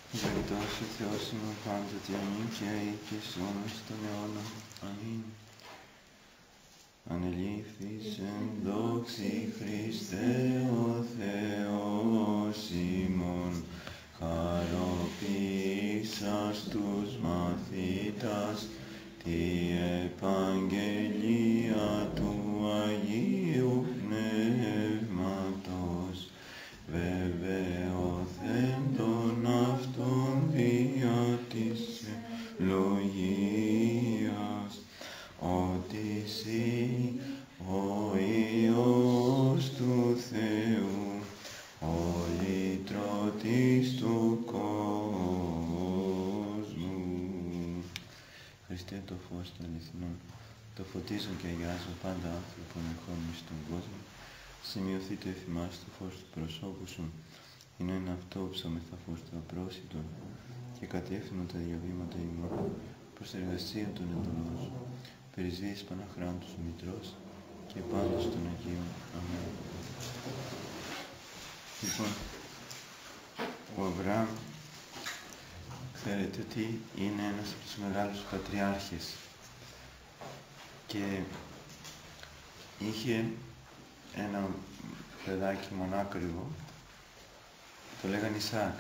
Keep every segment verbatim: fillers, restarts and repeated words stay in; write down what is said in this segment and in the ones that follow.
Βεριτός ο Θεός ημών πάντοτε αμήν και αεί και εις αιώνας των αιώνων. Αμήν. Ανελήφθης εν δόξη Χριστέ ο Θεός ημών, χαροποίησας τους μαθήτας τη επαγγελία του Αγίου Πνεύματος, βεβαιωθέντων αυτών δια της ευλογίας, ότι εσύ ο Υιός του Θεού, ο λυτρωτής του κόσμου. Χριστέ το φως των αληθινών, το φωτίζουν και αγιάζουν πάντα άνθρωπον ερχόμενοι στον κόσμο, σημειωθεί το εφημάς το φως του προσώπου σου, είναι ένα αυτό ψωμεθα φως του απρόσιτον και κατεύθυνον τα διαβήματα ημών προς την εργασία των εντολών σου, περισβήσεις Παναχράντους Μητρός και πάντως των Αγίων. Αμήν. Λοιπόν, ο Αβραάμ, ξέρετε ότι είναι ένας από τους μεγάλους πατριάρχες και είχε ένα παιδάκι μονάκριβο, το λέγανε Ισαάκ.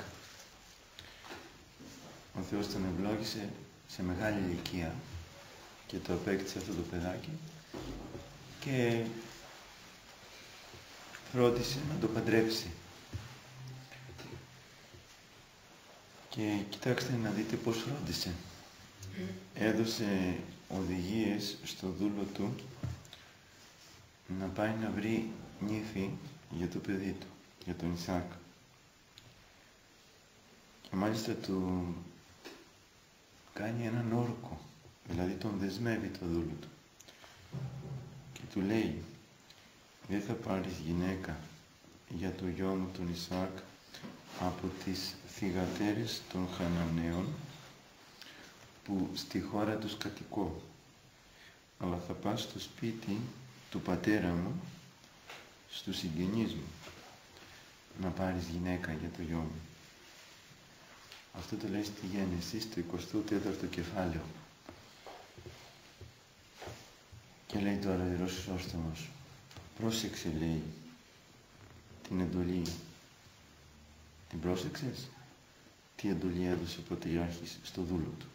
Ο Θεός τον ευλόγησε σε μεγάλη ηλικία και το απέκτησε αυτό το παιδάκι και φρόντισε να το παντρέψει. Και κοιτάξτε να δείτε πώς φρόντισε. Έδωσε οδηγίες στο δούλο του να πάει να βρει νύφη για το παιδί του, για τον Ισαάκ. Και μάλιστα του κάνει έναν όρκο, δηλαδή τον δεσμεύει το δούλο του. Και του λέει, δεν θα πάρεις γυναίκα για το γιο μου τον Ισαάκ από τις θυγατέρες των Χαναναίων που στη χώρα τους κατοικώ, αλλά θα πας στο σπίτι του πατέρα μου, στους συγγενείς μου, να πάρεις γυναίκα για το γιο μου. Αυτό το λέει στη Γένεση, στο εικοστό τέταρτο κεφάλαιο. Και λέει τώρα ο Ιερός Χρυσόστομος, πρόσεξε, λέει, την εντολή. Την πρόσεξες? Τι εντολή έδωσε ο Πατριάρχης στο δούλο του?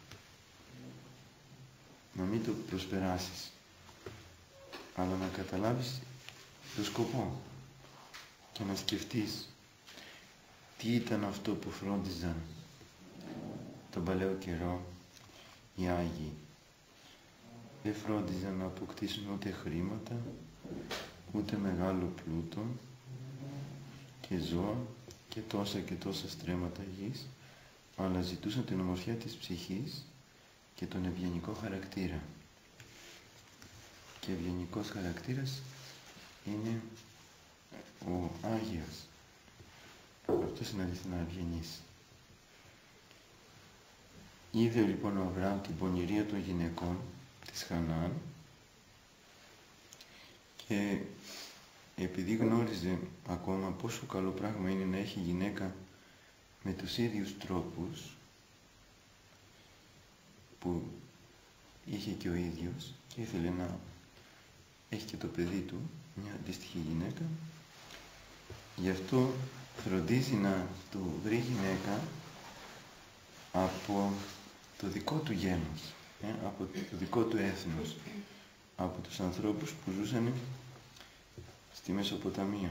Να μην το προσπεράσεις, αλλά να καταλάβεις το σκοπό και να σκεφτείς τι ήταν αυτό που φρόντιζαν τον παλαιό καιρό οι Άγιοι. Δεν φρόντιζαν να αποκτήσουν ούτε χρήματα, ούτε μεγάλο πλούτο και ζώα και τόσα και τόσα στρέμματα γης, αλλά ζητούσαν την ομορφιά της ψυχής και τον ευγενικό χαρακτήρα. Και ευγενικός χαρακτήρας είναι ο Άγιος. Αυτός είναι αληθινά ευγενής. Είδε λοιπόν ο Αβραάμ την πονηρία των γυναικών της Χαναάν και επειδή γνώριζε ακόμα πόσο καλό πράγμα είναι να έχει γυναίκα με τους ίδιους τρόπους που είχε και ο ίδιος και ήθελε να έχει και το παιδί του, μια αντίστοιχη γυναίκα, γι' αυτό φροντίζει να του βρει γυναίκα από το δικό του γένος, ε, από το δικό του έθνος, από τους ανθρώπους που ζούσαν στη Μεσοποταμία.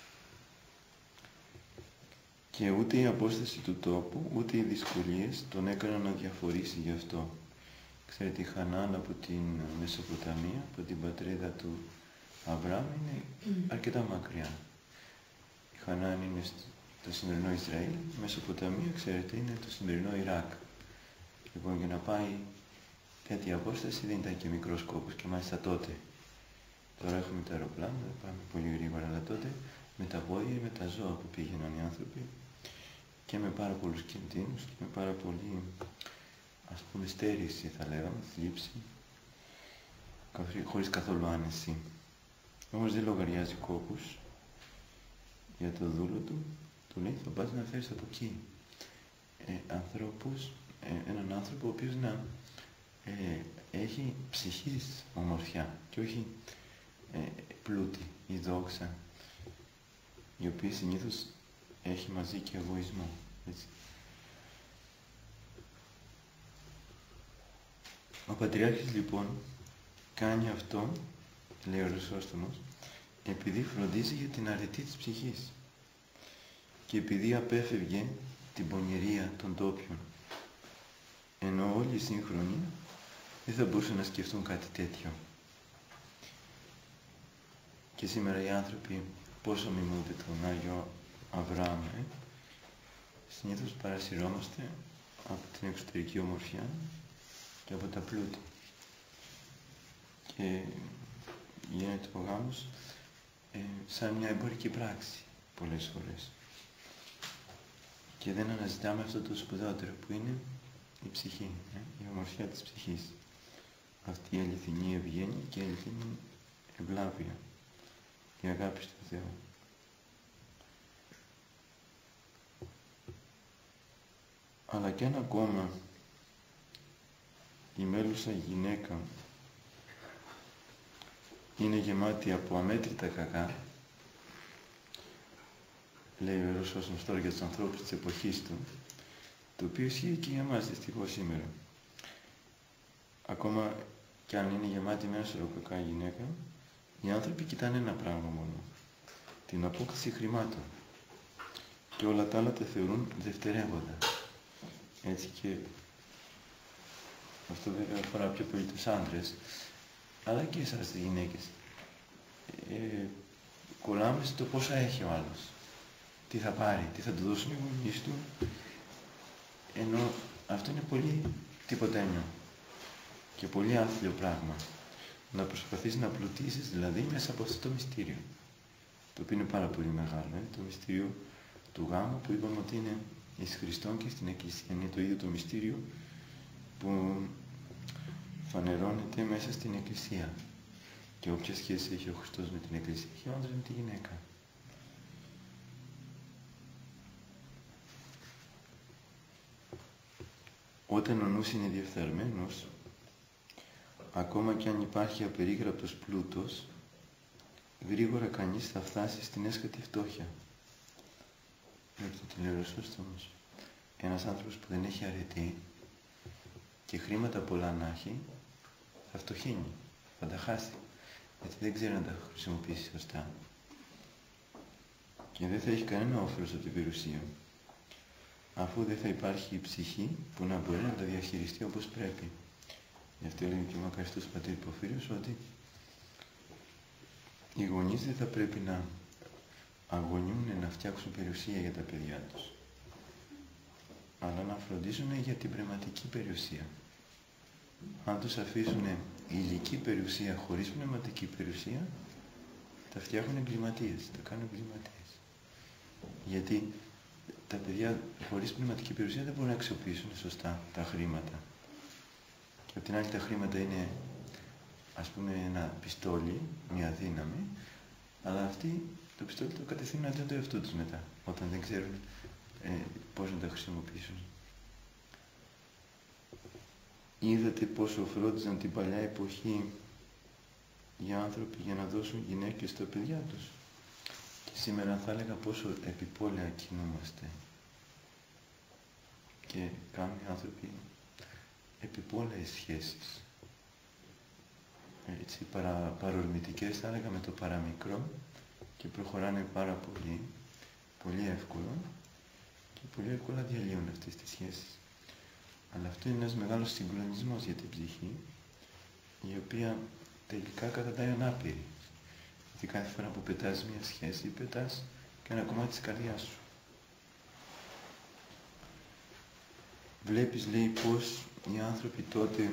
Και ούτε η απόσταση του τόπου, ούτε οι δυσκολίες τον έκαναν να διαφορήσει γι' αυτό. Ξέρετε, η Χαναάν από την Μεσοποταμία, από την πατρίδα του Αβραάμ, είναι αρκετά μακριά. Η Χαναάν είναι το σημερινό Ισραήλ, η Μεσοποταμία, ξέρετε, είναι το σημερινό Ιράκ. Λοιπόν, για να πάει τέτοια απόσταση δεν ήταν και μικρός κόπος, και μάλιστα τότε. Τώρα έχουμε τα αεροπλάνα, πάμε πολύ γρήγορα, αλλά τότε με τα πόδια ή με τα ζώα που πήγαιναν οι άνθρωποι και με πάρα πολλούς κινδύνους και με πάρα πολύ, ας πούμε, στέρηση θα λέγαμε, θλίψη, χωρίς καθόλου άνεση. Όμως δεν λογαριάζει κόπους για το δούλο του, του λέει θα πας να φέρεις από εκεί. ε, ανθρώπους, ε, έναν άνθρωπο ο οποίος να ε, έχει ψυχής ομορφιά και όχι ε, πλούτη ή δόξα, η οποία συνήθως έχει μαζί και εγωισμό. Έτσι. Ο Πατριάρχης λοιπόν κάνει αυτό, λέει ο Χρυσόστομος, επειδή φροντίζει για την αρετή της ψυχής και επειδή απέφευγε την πονηρία των τόπιων, ενώ όλοι οι σύγχρονοι δεν θα μπορούσαν να σκεφτούν κάτι τέτοιο. Και σήμερα οι άνθρωποι πόσο μιμούνται τον Άγιο Αβραάμ, ε? συνήθως παρασυρώμαστε από την εξωτερική ομορφιά και από τα πλούτη. Και γίνεται ο γάμος ε, σαν μια εμπορική πράξη πολλές φορές. Και δεν αναζητάμε αυτό το σπουδαιότερο που είναι η ψυχή, ε? η ομορφιά της ψυχής. Αυτή η αληθινή ευγένεια και η αληθινή ευλάβεια, η αγάπη στον Θεό. Αλλά και ένα ακόμα, η μέλουσα γυναίκα είναι γεμάτη από αμέτρητα κακά, λέει ο Ιερός Σώσομος τώρα για τους ανθρώπους της εποχής του, το οποίο ισχύει και για εμάς δυστυχώς σήμερα. Ακόμα και αν είναι γεμάτη με ένα σωρό κακά γυναίκα, οι άνθρωποι κοιτάνε ένα πράγμα μόνο, την απόκτηση χρημάτων, και όλα τα άλλα τα θεωρούν δευτερεύοντα. Έτσι, και αυτό βέβαια αφορά πιο πολύ τους άντρες, αλλά και εσάς τις γυναίκες. Ε, κολλάμε στο πόσα έχει ο άλλος, τι θα πάρει, τι θα του δώσουν οι γονείς του, ενώ αυτό είναι πολύ τυποτένιο και πολύ άθλιο πράγμα. Να προσπαθείς να πλουτίσεις δηλαδή μέσα από αυτό το μυστήριο, το οποίο είναι πάρα πολύ μεγάλο, ε? το μυστήριο του γάμου, που είπαμε ότι είναι εις Χριστόν και στην Εκκλησία. Είναι το ίδιο το μυστήριο που φανερώνεται μέσα στην Εκκλησία. Και όποια σχέση έχει ο Χριστός με την Εκκλησία, έχει ο άντρας με τη γυναίκα. Όταν ο νους είναι διεφθαρμένος, ακόμα και αν υπάρχει απερίγραπτος πλούτος, γρήγορα κανείς θα φτάσει στην έσχατη φτώχεια. Μέχρι το τηλεορασόστομος. Ένας άνθρωπος που δεν έχει αρετή και χρήματα πολλά να έχει, θα φτωχύνει, θα τα χάσει, γιατί δεν ξέρει να τα χρησιμοποιήσει σωστά. Και δεν θα έχει κανένα όφελος από την περιουσία, αφού δεν θα υπάρχει η ψυχή που να μπορεί να τα διαχειριστεί όπως πρέπει. Γι' αυτό έλεγε και ο μακαριστός πατήρ Πορφύριος ότι οι γονείς δεν θα πρέπει να αγωνιούν να φτιάξουν περιουσία για τα παιδιά τους, αλλά να φροντίζουν για την πνευματική περιουσία. Αν τους αφήσουν υλική περιουσία χωρίς πνευματική περιουσία, τα φτιάχνουν εγκληματίες, τα κάνουν εγκληματίες. Γιατί τα παιδιά χωρίς πνευματική περιουσία δεν μπορούν να αξιοποιήσουν σωστά τα χρήματα. Και απ' την άλλη τα χρήματα είναι, ας πούμε, ένα πιστόλι, μια δύναμη, αλλά αυτοί το πιστόλι το κατευθύνουν αντί το εαυτό τους μετά, όταν δεν ξέρουν ε, πώς να τα χρησιμοποιήσουν. Είδατε πόσο φρόντιζαν την παλιά εποχή οι άνθρωποι για να δώσουν γυναίκες στα παιδιά τους. Και σήμερα θα έλεγα πόσο επιπόλαια κινούμαστε. Και κάνουν οι άνθρωποι επιπόλαιες σχέσεις. Έτσι, παρα, παρορμητικές θα έλεγα με το παραμικρό, και προχωράνε πάρα πολύ, πολύ εύκολα, και πολύ εύκολα διαλύουν αυτές τις σχέσεις. Αλλά αυτό είναι ένας μεγάλος συγκλονισμός για την ψυχή, η οποία τελικά καταντάει ανάπηρη. Γιατί κάθε φορά που πετάς μια σχέση, πετάς και ένα κομμάτι της καρδιάς σου. Βλέπεις, λέει, πως οι άνθρωποι τότε,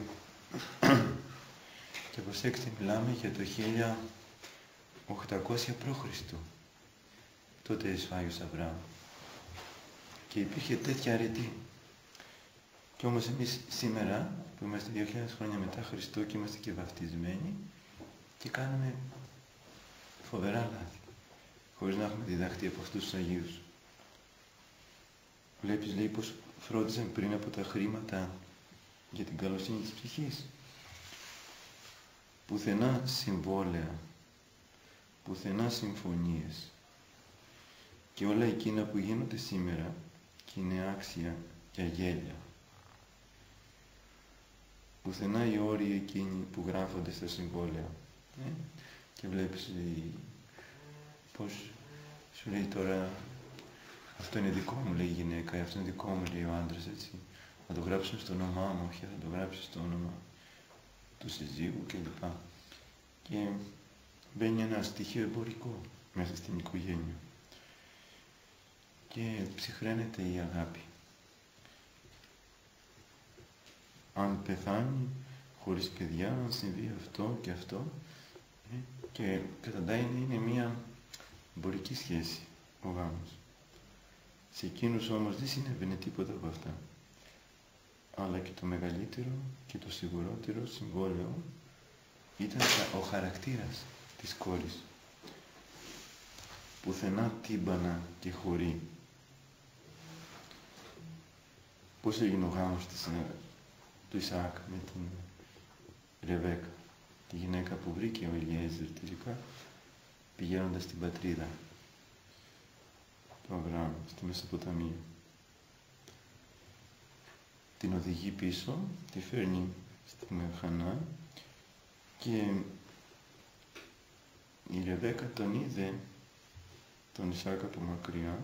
και προσέξτε, μιλάμε για το χίλια οκτακόσια π.Χ. τότε εις ο Άγιος Αβραάμ, και υπήρχε τέτοια αρετή. Κι όμως εμείς σήμερα, που είμαστε δύο χιλιάδες χρόνια μετά Χριστό και είμαστε και βαφτισμένοι, και κάνουμε φοβερά λάθη, χωρίς να έχουμε διδαχτεί από αυτούς τους Αγίους. Βλέπεις, λέει, πως φρόντιζαν πριν από τα χρήματα για την καλοσύνη της ψυχής. Πουθενά συμβόλαια, πουθενά συμφωνίες και όλα εκείνα που γίνονται σήμερα και είναι άξια για γέλια. Πουθενά οι όροι εκείνοι που γράφονται στα συμβόλαια. Ε? Και βλέπεις πώς σου λέει τώρα αυτό είναι δικό μου, λέει η γυναίκα, αυτό είναι δικό μου, λέει ο άντρας, έτσι. Θα το γράψουμε στο όνομά μου, όχι θα το γράψεις στο όνομα του συζύγου κλπ. Και μπαίνει ένα στοιχείο εμπορικό μέσα στην οικογένεια. Και ψυχραίνεται η αγάπη. Αν πεθάνει χωρίς παιδιά, αν συμβεί αυτό και αυτό, ε, και κατά τα είναι, είναι μια εμπορική σχέση ο γάμος. Σε εκείνους όμως δεν συνέβαινε τίποτα από αυτά. Αλλά και το μεγαλύτερο και το σιγουρότερο συμβόλαιο ήταν ο χαρακτήρας της κόρης. Πουθενά τύμπανα και χωρί. Πώς έγινε ο γάμος της, του Ισαάκ με την Ρεβέκα, τη γυναίκα που βρήκε ο Ελιέζερ τελικά, πηγαίνοντας στην πατρίδα του Αβραάμ, στη Μεσοποταμία. Την οδηγεί πίσω, τη φέρνει στην Χανά και η Ρεβέκα τον είδε τον Ισαάκ από μακριά,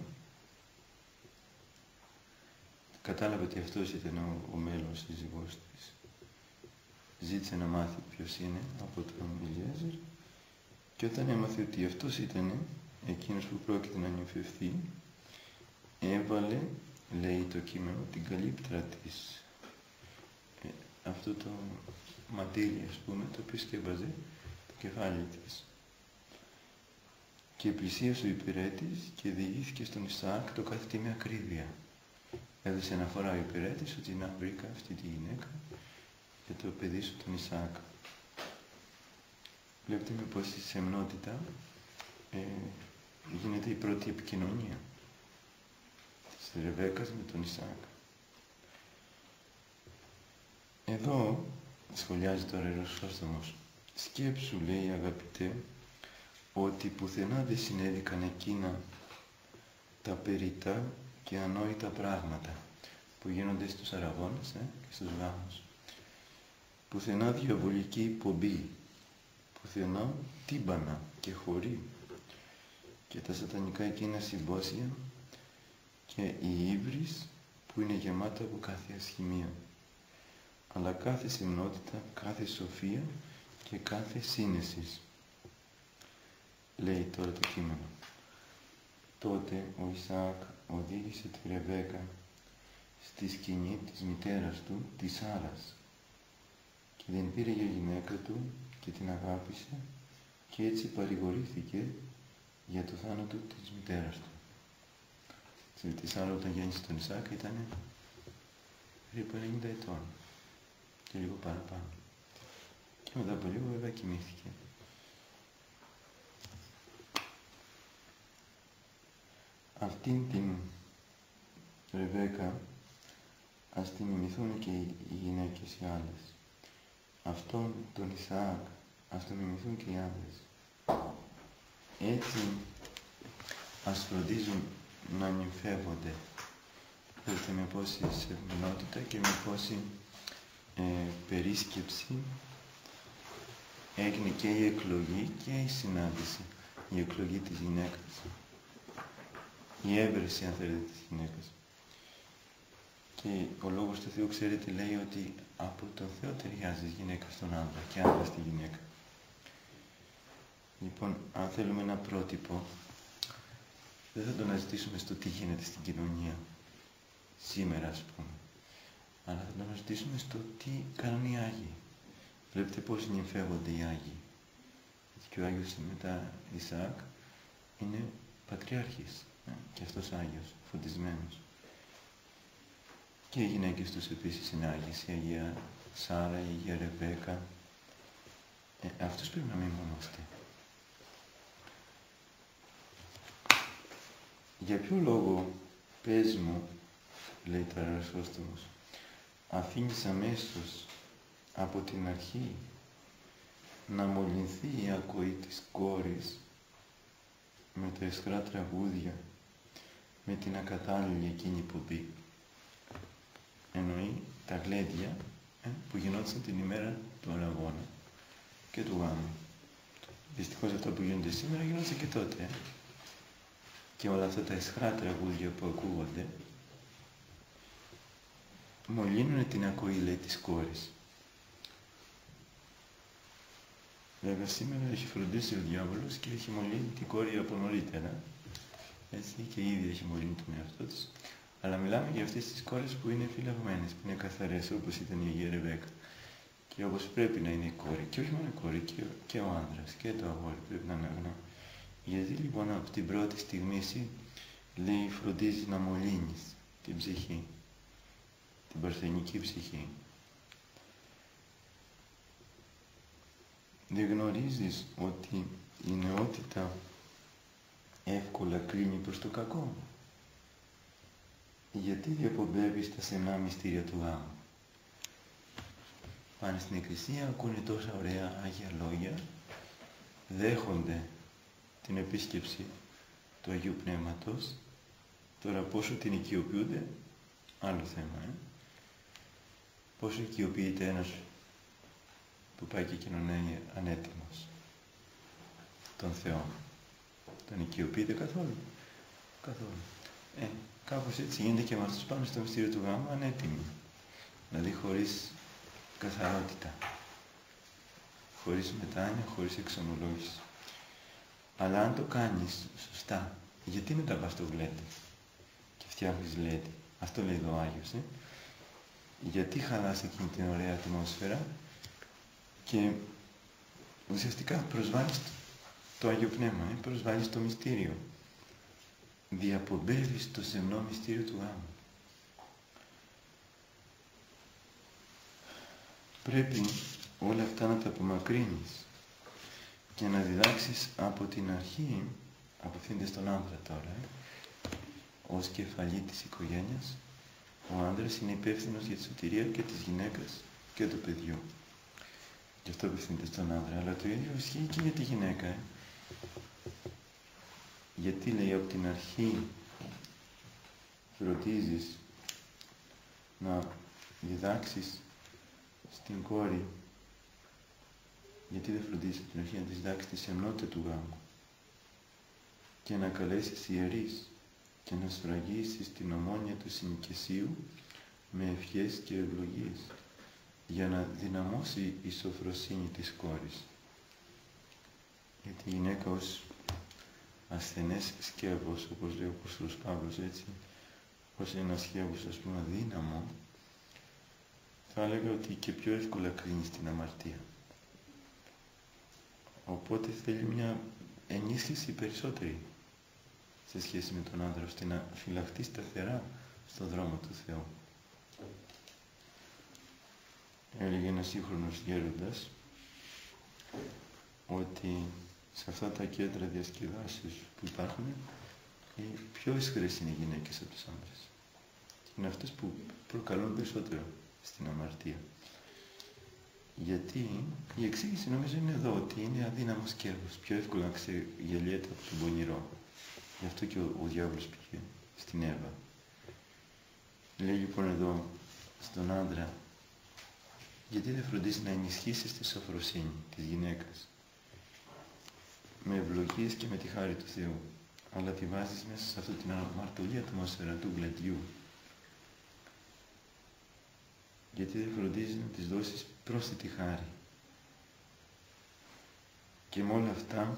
κατάλαβε ότι αυτός ήταν ο, ο μέλλον σύζυγός της. Ζήτησε να μάθει ποιος είναι από τον Ελιέζερ και όταν έμαθε ότι αυτός ήταν εκείνος που πρόκειται να νυμφευθεί, έβαλε, λέει το κείμενο, την καλύπτρα της, ε, αυτό το μαντίλι, ας πούμε, το οποίο σκέπαζε το κεφάλι της. Και πλησίασε ο υπηρέτης και διηγήθηκε στον Ισαάκ το κάθε τι με ακρίβεια. Έδωσε αναφορά ο υπηρέτης ότι να βρήκα αυτή τη γυναίκα για το παιδί σου τον Ισαάκ. Βλέπετε με πόση σεμνότητα ε, γίνεται η πρώτη επικοινωνία της Ρεβέκας με τον Ισαάκ. Εδώ σχολιάζει τώρα ο Χρυσόστομος. Σκέψου, λέει, αγαπητέ, ότι πουθενά δεν συνέβηκαν εκείνα τα περιτά και ανόητα πράγματα που γίνονται στους αραγώνες ε, και στους γάμους. Πουθενά διαβολική υπομπή, πουθενά τύμπανα και χωρί και τα σατανικά εκείνα συμπόσια και η ύβρις που είναι γεμάτα από κάθε ασχημία, αλλά κάθε σεμνότητα, κάθε σοφία και κάθε σύνεσης. Λέει τώρα το κείμενο. Τότε ο Ισαάκ οδήγησε τη Ρεβέκα στη σκηνή της μητέρας του, της Σάρας, και την πήρε για γυναίκα του και την αγάπησε και έτσι παρηγορήθηκε για το θάνατο της μητέρας του. Τη Σάρα όταν γέννησε τον Ισαάκ ήταν περίπου ενενήντα ετών και λίγο παραπάνω. Και μετά από λίγο βέβαια κοιμήθηκε. Αυτήν την Ρεβέκα ας τη μιμηθούν και οι γυναίκες οι άλλες. Αυτόν τον Ισαάκ ας τον μιμηθούν και οι άντρες. Έτσι ας φροντίζουν να νυμφεύονται. Δείτε με πόση σεμνότητα και με πόση ε, περίσκεψη έγινε και η εκλογή και η συνάντηση. Η εκλογή της γυναίκας. Η έβρεση, αν θέλετε, της γυναίκας. Και ο Λόγος του Θεού, ξέρετε, λέει ότι από τον Θεό ταιριάζει η γυναίκα στον άντρα και άντρα στη γυναίκα. Λοιπόν, αν θέλουμε ένα πρότυπο, δεν θα το αναζητήσουμε στο τι γίνεται στην κοινωνία σήμερα, ας πούμε, αλλά θα το αναζητήσουμε στο τι κάνουν οι Άγιοι. Βλέπετε πώς νυμφεύονται οι Άγιοι. Και ο Άγιος μετά Ισαάκ είναι πατριάρχης και αυτός Άγιος, φωτισμένος. Και οι γυναίκες τους επίσης είναι Άγιες, η Αγία Σάρα, η Αγία Ρεβέκα. Ε, αυτούς πρέπει να μιμούμαστε. Για ποιο λόγο, πες μου, λέει τώρα ο Χρυσόστομος, αφήνεις αμέσως από την αρχή να μολυνθεί η ακοή της κόρης με τα αισχρά τραγούδια, με την ακατάλληλη εκείνη ποπή. Εννοεί τα γλέντια ε, που γινόντουσαν την ημέρα του αγώνα και του γάμου. Δυστυχώς αυτά που γίνονται σήμερα γινόντουσαν και τότε. Ε. Και όλα αυτά τα αισχρά τραγούδια που ακούγονται μολύνουν την ακοή, λέει, της κόρης. Βέβαια σήμερα έχει φροντίσει ο διάβολος και έχει μολύνει την κόρη από νωρίτερα. Έτσι, και ήδη έχει μολύνει τον εαυτό της. Αλλά μιλάμε για αυτές τις κόρες που είναι φυλαγμένες, που είναι καθαρές, όπως ήταν η Αγία Ρεβέκα. Και όπως πρέπει να είναι η κόρη. Και όχι μόνο η κόρη, και, και ο άνδρας και το αγόρι πρέπει να είναι αγνό. Γιατί λοιπόν από την πρώτη στιγμή εσύ, λέει, φροντίζει να μολύνεις την ψυχή, την παρθενική ψυχή. Δεν γνωρίζεις ότι η νεότητα εύκολα κλείνει προς το κακό? Γιατί διαπομπεύεις τα σεμνά μυστήρια του γάμου? Πάνε στην εκκλησία, ακούνε τόσα ωραία Άγια Λόγια, δέχονται την επίσκεψη του Αγίου Πνεύματος. Τώρα πόσο την οικειοποιούνται, άλλο θέμα, ε? Πόσο οικειοποιείται ένας που πάει και κοινωνάει ανέτοιμος τον Θεό? Τον οικειοποιείται καθόλου? Καθόλου. Ε, κάπως έτσι γίνεται και με αυτούς πάνω στο μυστήριο του γάμου, ανέτοιμοι. Δηλαδή χωρίς καθαρότητα, χωρίς μετάνοια, χωρίς εξομολόγηση. Αλλά αν το κάνεις σωστά, γιατί μετά πας στο γλέντι και φτιάχνεις γλέντι? Αυτό λέει εδώ ο Άγιος, ε? Γιατί χαλάς εκείνη την ωραία ατμόσφαιρα και ουσιαστικά προσβάλλεις το, το Άγιο Πνεύμα, ε? Προσβάλλεις το μυστήριο. Διαπομπεύεις το σεμνό μυστήριο του γάμου. Πρέπει όλα αυτά να τα απομακρύνεις και να διδάξεις από την αρχή, απευθύνεται στον άντρα τώρα, ε? ως κεφαλή της οικογένειας, ο άντρας είναι υπεύθυνος για τη σωτηρία και της γυναίκας και του παιδιού. Γι' αυτό απευθύνεται στον άντρα, αλλά το ίδιο ισχύει και για τη γυναίκα. Ε? Γιατί, λέει, από την αρχή φροντίζεις να διδάξεις στην κόρη, γιατί δεν φροντίζεις από την αρχή να της διδάξεις τη σεμνότητα του γάμου και να καλέσεις ιερείς και να σφραγίσεις την ομόνοια του συνοικεσίου με ευχές και ευλογίες για να δυναμώσει η σοφροσύνη της κόρης. Γιατί η γυναίκα ως ασθενές σκεύος, όπως λέει ο Απόστολος Παύλος, έτσι, ως ένα σκεύος, ας πούμε, αδύναμο, θα έλεγα ότι και πιο εύκολα κλείνει στην αμαρτία. Οπότε θέλει μια ενίσχυση περισσότερη σε σχέση με τον άντρα, ώστε να φυλαχτεί σταθερά στον δρόμο του Θεού. Έλεγε ένας σύγχρονος γέροντας ότι σε αυτά τα κέντρα διασκεδάσεως που υπάρχουν, οι πιο ισχυρές είναι οι γυναίκες από τους άντρες. Είναι αυτές που προκαλούν περισσότερο στην αμαρτία. Γιατί η εξήγηση νομίζω είναι εδώ, ότι είναι αδύναμο σκεύος, πιο εύκολα να ξεγελιέται από τον πονηρό. Γι' αυτό και ο, ο διάβολος πήγε στην Εύα. Λέει λοιπόν εδώ στον άντρα, γιατί δεν φροντίζει να ενισχύσεις τη σοφροσύνη της γυναίκας με ευλογίες και με τη χάρη του Θεού, αλλά τη βάζεις μέσα σε αυτή την αμαρτωλή ατμόσφαιρα του γλεντιού. Γιατί δεν φροντίζεις να της δώσεις πρόσθετη χάρη. Και με όλα αυτά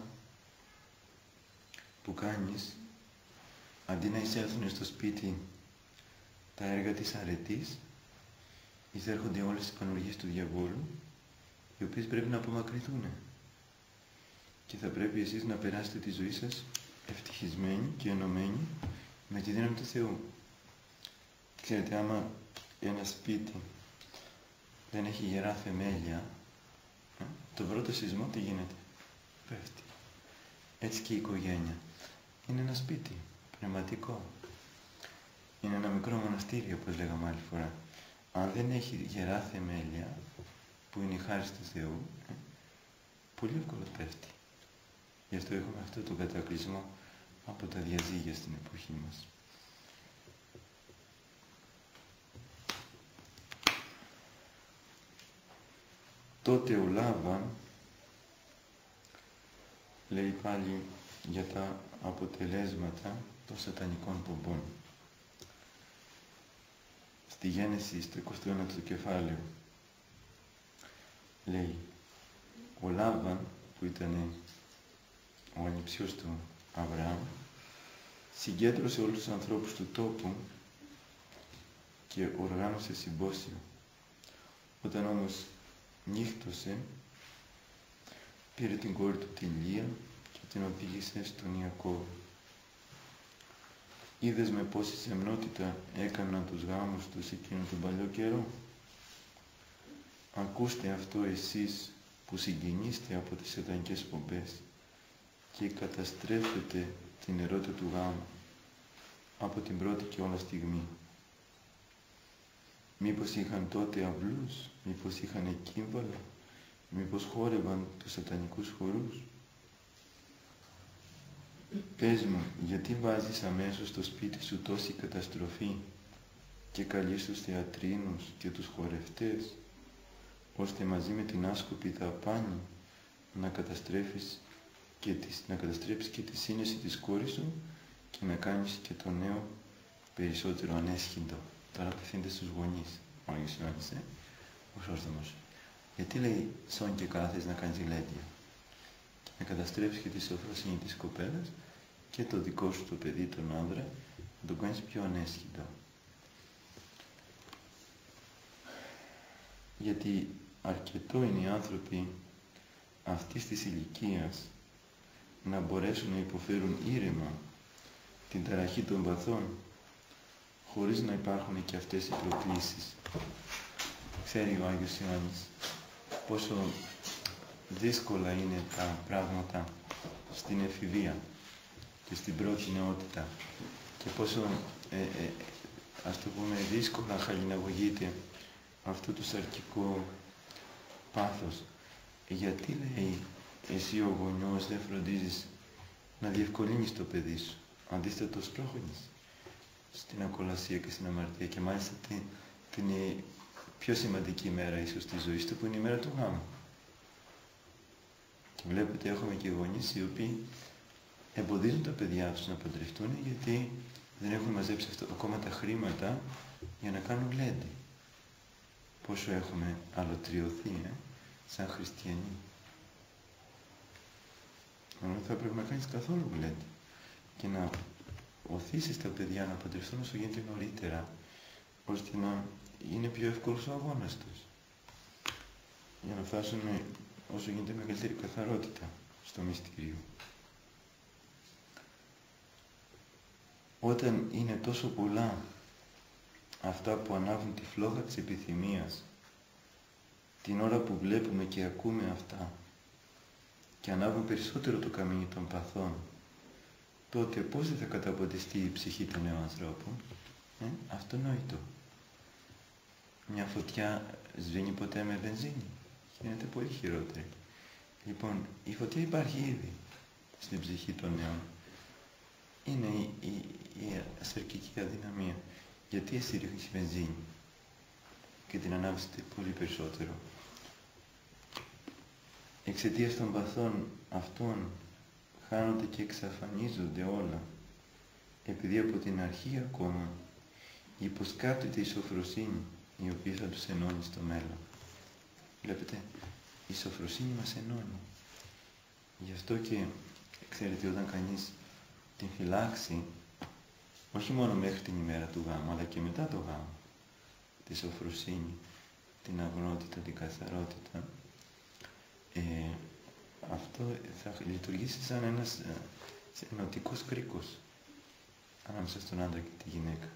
που κάνεις, αντί να εισέλθουν στο σπίτι τα έργα της αρετής, εισέρχονται όλες τις πανουργίες του διαβόλου, οι οποίες πρέπει να απομακρυνθούν. Και θα πρέπει εσείς να περάσετε τη ζωή σας ευτυχισμένοι και ενωμένοι με τη δύναμη του Θεού. Ξέρετε, άμα ένα σπίτι δεν έχει γερά θεμέλια, το πρώτο σεισμό τι γίνεται? Πέφτει. Έτσι και η οικογένεια. Είναι ένα σπίτι πνευματικό. είναι ένα μικρό μοναστήρι, όπως λέγαμε άλλη φορά. Αν δεν έχει γερά θεμέλια, που είναι η χάρη του Θεού, ε, πολύ εύκολα πέφτει. Γι' αυτό έχουμε αυτό το κατακλυσμό από τα διαζύγια στην εποχή μας. Τότε ο Λάβαν λέει πάλι για τα αποτελέσματα των σατανικών πομπών. Στη Γένεση, στο εικοστό ένατο κεφάλαιο, λέει, ο Λάβαν, που ήταν ο ανιψιός του Αβραάμ, συγκέντρωσε όλους τους ανθρώπους του τόπου και οργάνωσε συμπόσιο. Όταν όμως νύχτωσε, πήρε την κόρη του τη Λία και την οδήγησε στον Ιακώβ. Είδες με πόση σεμνότητα έκαναν τους γάμους τους εκείνο τον παλιό καιρό. Ακούστε αυτό εσείς που συγκινείστε από τις σατανικές πομπές και καταστρέφετε την ερώτηση του γάμου από την πρώτη και όλα στιγμή. Μήπως είχαν τότε αυλούς, μήπως είχαν κύμβαλα, μήπως χόρευαν τους σατανικούς χορούς. Πες μου, γιατί βάζεις αμέσως στο σπίτι σου τόση καταστροφή και καλείς τους θεατρίνους και τους χορευτές, ώστε μαζί με την άσκοπη δαπάνη να καταστρέφεις και τις, να καταστρέψεις και τη σύνεση της κόρης σου και να κάνεις και το νέο περισσότερο ανέσχυντο. Τώρα απευθύνεται στους γονείς, ο Άγιος Ιωάννης, ε, ο Σόρθωμος. Γιατί λέει σόν και καλά θες να κάνεις γλέντια και να καταστρέψεις και τη σοφροσύνη της κοπέλας και το δικό σου το παιδί, τον άνδρα, να τον κάνεις πιο ανέσχυντο. Γιατί αρκετό είναι οι άνθρωποι αυτής της ηλικίας να μπορέσουν να υποφέρουν ήρεμα την ταραχή των παθών χωρίς να υπάρχουν και αυτές οι προκλήσεις. Ξέρει ο Άγιος Ιωάννης πόσο δύσκολα είναι τα πράγματα στην εφηβεία και στην πρώτη νεότητα και πόσο ε, ε, ας το πούμε δύσκολα χαλιναγωγείται αυτό το σαρκικό πάθος. Γιατί λέει εσύ ο γονιός δεν φροντίζεις να διευκολύνεις το παιδί σου, αντίθετα το σπρώχνεις στην ακολασία και στην αμαρτία και μάλιστα την, την πιο σημαντική μέρα ίσως στη ζωή του που είναι η μέρα του γάμου. Και βλέπετε έχουμε και γονείς οι οποίοι εμποδίζουν τα παιδιά τους να παντρευτούν γιατί δεν έχουν μαζέψει αυτό, ακόμα τα χρήματα για να κάνουν γλέντι. Πόσο έχουμε αλωτριωθεί, ε, σαν χριστιανοί. Αλλά δεν θα πρέπει να κάνεις καθόλου γλέντι και να οθήσεις τα παιδιά να παντρευτούν όσο γίνεται νωρίτερα, ώστε να είναι πιο εύκολος ο αγώνας τους, για να φτάσουν όσο γίνεται μεγαλύτερη καθαρότητα στο μυστήριο. Όταν είναι τόσο πολλά αυτά που ανάβουν τη φλόγα της επιθυμίας, την ώρα που βλέπουμε και ακούμε αυτά και ανάβουν περισσότερο το καμίνι των παθών, τότε πώς δεν θα καταποντιστεί η ψυχή του νέου ανθρώπου, ε? Αυτονόητο. Μια φωτιά σβήνει ποτέ με βενζίνη, γίνεται πολύ χειρότερη. Λοιπόν, η φωτιά υπάρχει ήδη στην ψυχή των νέων. Είναι η, η, η ασαρκική αδυναμία. Γιατί εσύ ρίχνεις βενζίνη και την ανάβετε πολύ περισσότερο. Εξαιτίας των παθών αυτών χάνονται και εξαφανίζονται όλα, επειδή από την αρχή ακόμα υποσκάπτεται η σοφροσύνη η οποία θα τους ενώνει στο μέλλον. Βλέπετε, η σοφροσύνη μας ενώνει. Γι' αυτό και ξέρετε, όταν κανείς την φυλάξει, όχι μόνο μέχρι την ημέρα του γάμου, αλλά και μετά το γάμο, τη σοφροσύνη, την αγνότητα, την καθαρότητα, ε, αυτό θα λειτουργήσει σαν ένας ε, ενωτικός κρίκος ανάμεσα στον άντρα και τη γυναίκα.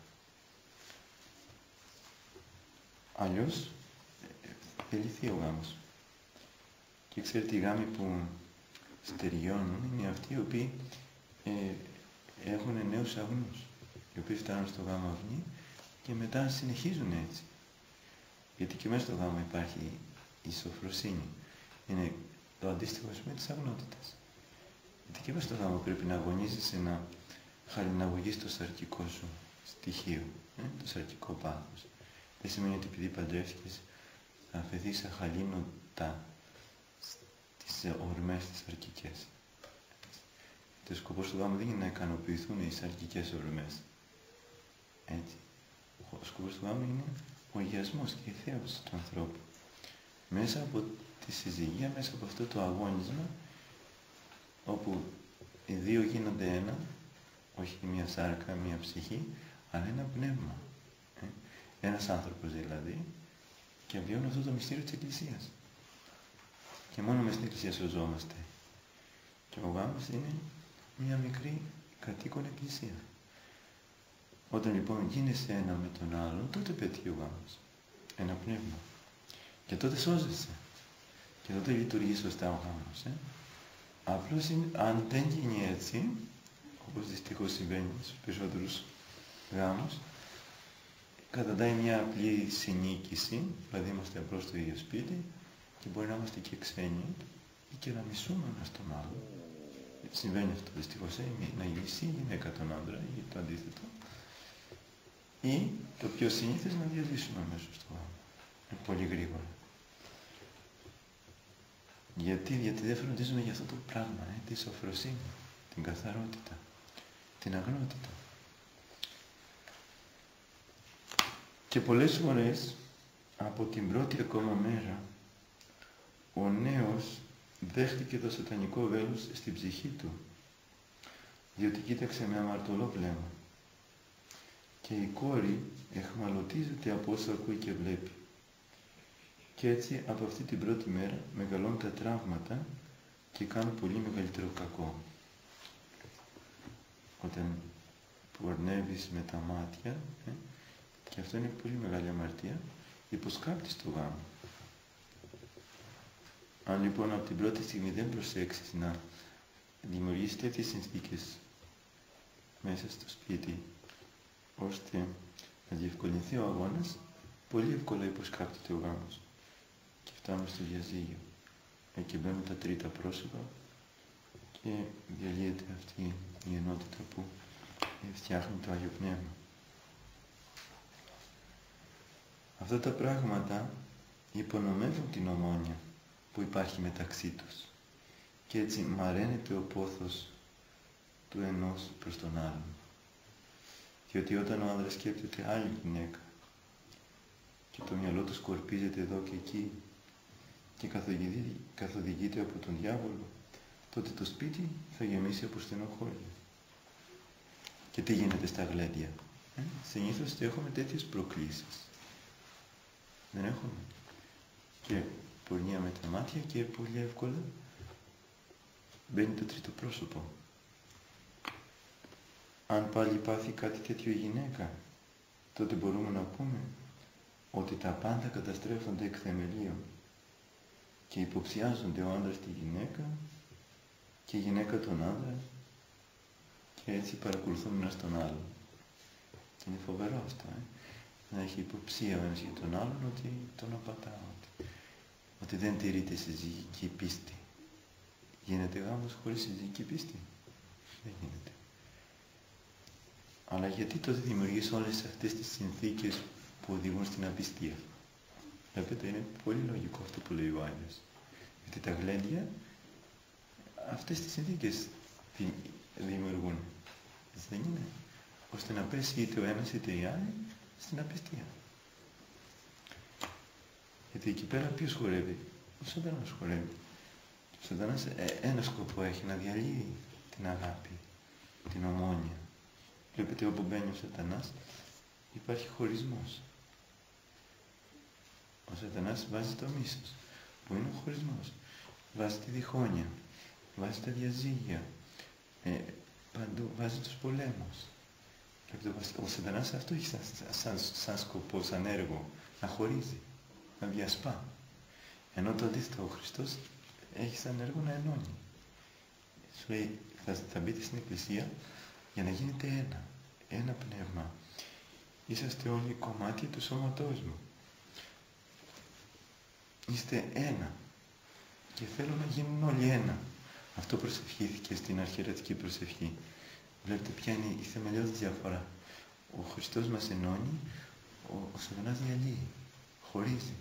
Αλλιώς ε, ελυθεί ο γάμος. Και ξέρετε, οι γάμοι που στεριώνουν είναι αυτοί οι οποίοι ε, έχουν νέους αγνούς. οι οποίοι φτάνουν στο γάμο αυνή και μετά συνεχίζουν έτσι. Γιατί και μέσα στο γάμο υπάρχει η σοφροσύνη. Είναι το αντίστοιχο με της αγνότητας. Γιατί και μέσα στο γάμο πρέπει να αγωνίζεσαι να χαλιναγωγείς το σαρκικό σου στοιχείο, ε, το σαρκικό πάθος. Δεν σημαίνει ότι επειδή παντρεύτηκες θα αφαιθείς αχαλήνωτα στις ορμές τις σαρκικές. Το σκοπός του γάμου δεν είναι να ικανοποιηθούν οι σαρκικές ορμές. Έτσι. Ο σκοπός του γάμου είναι ο αγιασμός και η θέωση του ανθρώπου. Μέσα από τη συζυγία, μέσα από αυτό το αγώνισμα, όπου οι δύο γίνονται ένα, όχι μια σάρκα, μια ψυχή, αλλά ένα πνεύμα. Ε? Ένας άνθρωπος δηλαδή, και βιώνει αυτό το μυστήριο της Εκκλησίας. Και μόνο μες στην Εκκλησία σωζόμαστε. Και ο γάμος είναι μια μικρή κατοίκον Εκκλησία. Όταν λοιπόν γίνεσαι ένα με τον άλλον, τότε πετύχει ο γάμος. Ένα πνεύμα. Και τότε σώζεσαι. Και τότε λειτουργεί σωστά ο γάμος. Ε? Απλώς είναι, αν δεν γίνει έτσι, όπως δυστυχώς συμβαίνει στους περισσότερους γάμους, καταντάει μια απλή συνοίκηση, δηλαδή είμαστε απλώς στο ίδιο σπίτι και μπορεί να είμαστε και ξένοι ή και να μισούμε ένας τον άλλο. Συμβαίνει αυτό δυστυχώς, ε? να μισεί η γυναίκα τον άντρα ή το αντίθετο. Ή το πιο συνήθες να διαλύσουμε αμέσως στο γάμο. Είναι πολύ γρήγορα. Γιατί, γιατί δεν φροντίζουμε για αυτό το πράγμα, ε? τη σοφροσύνη, την καθαρότητα, την αγνότητα. Και πολλές φορές, από την πρώτη ακόμα μέρα, ο νέος δέχτηκε το σατανικό βέλος στην ψυχή του, διότι κοίταξε με αμαρτωλό βλέμμα. Και η κόρη εχμαλωτίζεται από όσα ακούει και βλέπει. Και έτσι από αυτή την πρώτη μέρα μεγαλώνουν τα τραύματα και κάνουν πολύ μεγαλύτερο κακό. Όταν πορνεύεις με τα μάτια, ε, και αυτό είναι πολύ μεγάλη αμαρτία, υποσκάπτεις το γάμο. Αν λοιπόν από την πρώτη στιγμή δεν προσέξεις να δημιουργήσεις τέτοιες συνθήκες μέσα στο σπίτι, ώστε να διευκολυνθεί ο αγώνας, πολύ εύκολα υποσκάπτεται ο γάμος. Και φτάνουμε στο διαζύγιο. Εκεί μπαίνουν τα τρίτα πρόσωπα και διαλύεται αυτή η ενότητα που φτιάχνει το Άγιο Πνεύμα. Αυτά τα πράγματα υπονομεύουν την ομόνοια που υπάρχει μεταξύ τους και έτσι μαραίνεται ο πόθος του ενός προς τον άλλον. Διότι όταν ο άνδρας σκέπτεται άλλη γυναίκα και το μυαλό του σκορπίζεται εδώ και εκεί και καθοδηγείται από τον διάβολο, τότε το σπίτι θα γεμίσει από στενοχώρια. Και τι γίνεται στα γλέντια? Ε? Συνήθως έχουμε τέτοιες προκλήσεις. Δεν έχουμε. Και πορνεία με τα μάτια και πολύ εύκολα μπαίνει το τρίτο πρόσωπο. Αν πάλι πάθει κάτι τέτοιο η γυναίκα, τότε μπορούμε να πούμε ότι τα πάντα καταστρέφονται εκ θεμελίων και υποψιάζονται ο άντρας τη γυναίκα και η γυναίκα τον άντρα και έτσι παρακολουθούν ένας τον άλλον. Και είναι φοβερό αυτό, ε? να έχει υποψία ο ένας για τον άλλον ότι τον απατά, ότι, ότι δεν τηρείται συζυγική πίστη. Γίνεται γάμος χωρίς συζυγική πίστη? Δεν γίνεται. Αλλά γιατί τότε δημιουργείς όλες αυτές τις συνθήκες που οδηγούν στην απιστία? Βλέπετε, είναι πολύ λογικό αυτό που λέει ο Άγιος. Γιατί τα γλέντια αυτές τις συνθήκες δημιουργούν. Έτσι δεν είναι? Ώστε να πέσει είτε ο ένας είτε η άλλη στην απιστία. Γιατί εκεί πέρα ποιος χορεύει? Ο Σατανάς χορεύει. Ο Σατανάς ε, ένα σκοπό έχει, να διαλύει την αγάπη, την ομόνοια. Βλέπετε, όπου μπαίνει ο Σατανάς υπάρχει χωρισμός. Ο Σατανάς βάζει το μίσος, που είναι ο χωρισμός. Βάζει τη διχόνοια, βάζει τα διαζύγια, ε, παντού βάζει τους πολέμους. Ο Σατανάς αυτό έχει σαν, σαν, σαν σκοπό, σαν έργο, να χωρίζει, να διασπά. Ενώ το αντίθετο ο Χριστός έχει σαν έργο να ενώνει. Σου λέει, θα, θα μπείτε στην Εκκλησία για να γίνετε ένα. ένα πνεύμα. Είσαστε όλοι κομμάτια του σώματός μου. Είστε ένα. Και θέλω να γίνουν όλοι ένα. Αυτό προσευχήθηκε στην αρχιερατική προσευχή. Βλέπετε ποια είναι η θεμελιώδη διαφορά. Ο Χριστός μας ενώνει, ο, ο Σατανάς διαλύει, χωρίζει.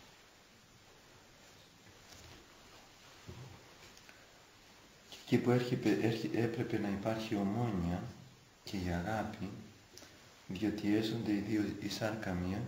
Και εκεί που έπρεπε να υπάρχει ομόνοια και η αγάπη, διότι έσονται οι δύο η σάρκα μία,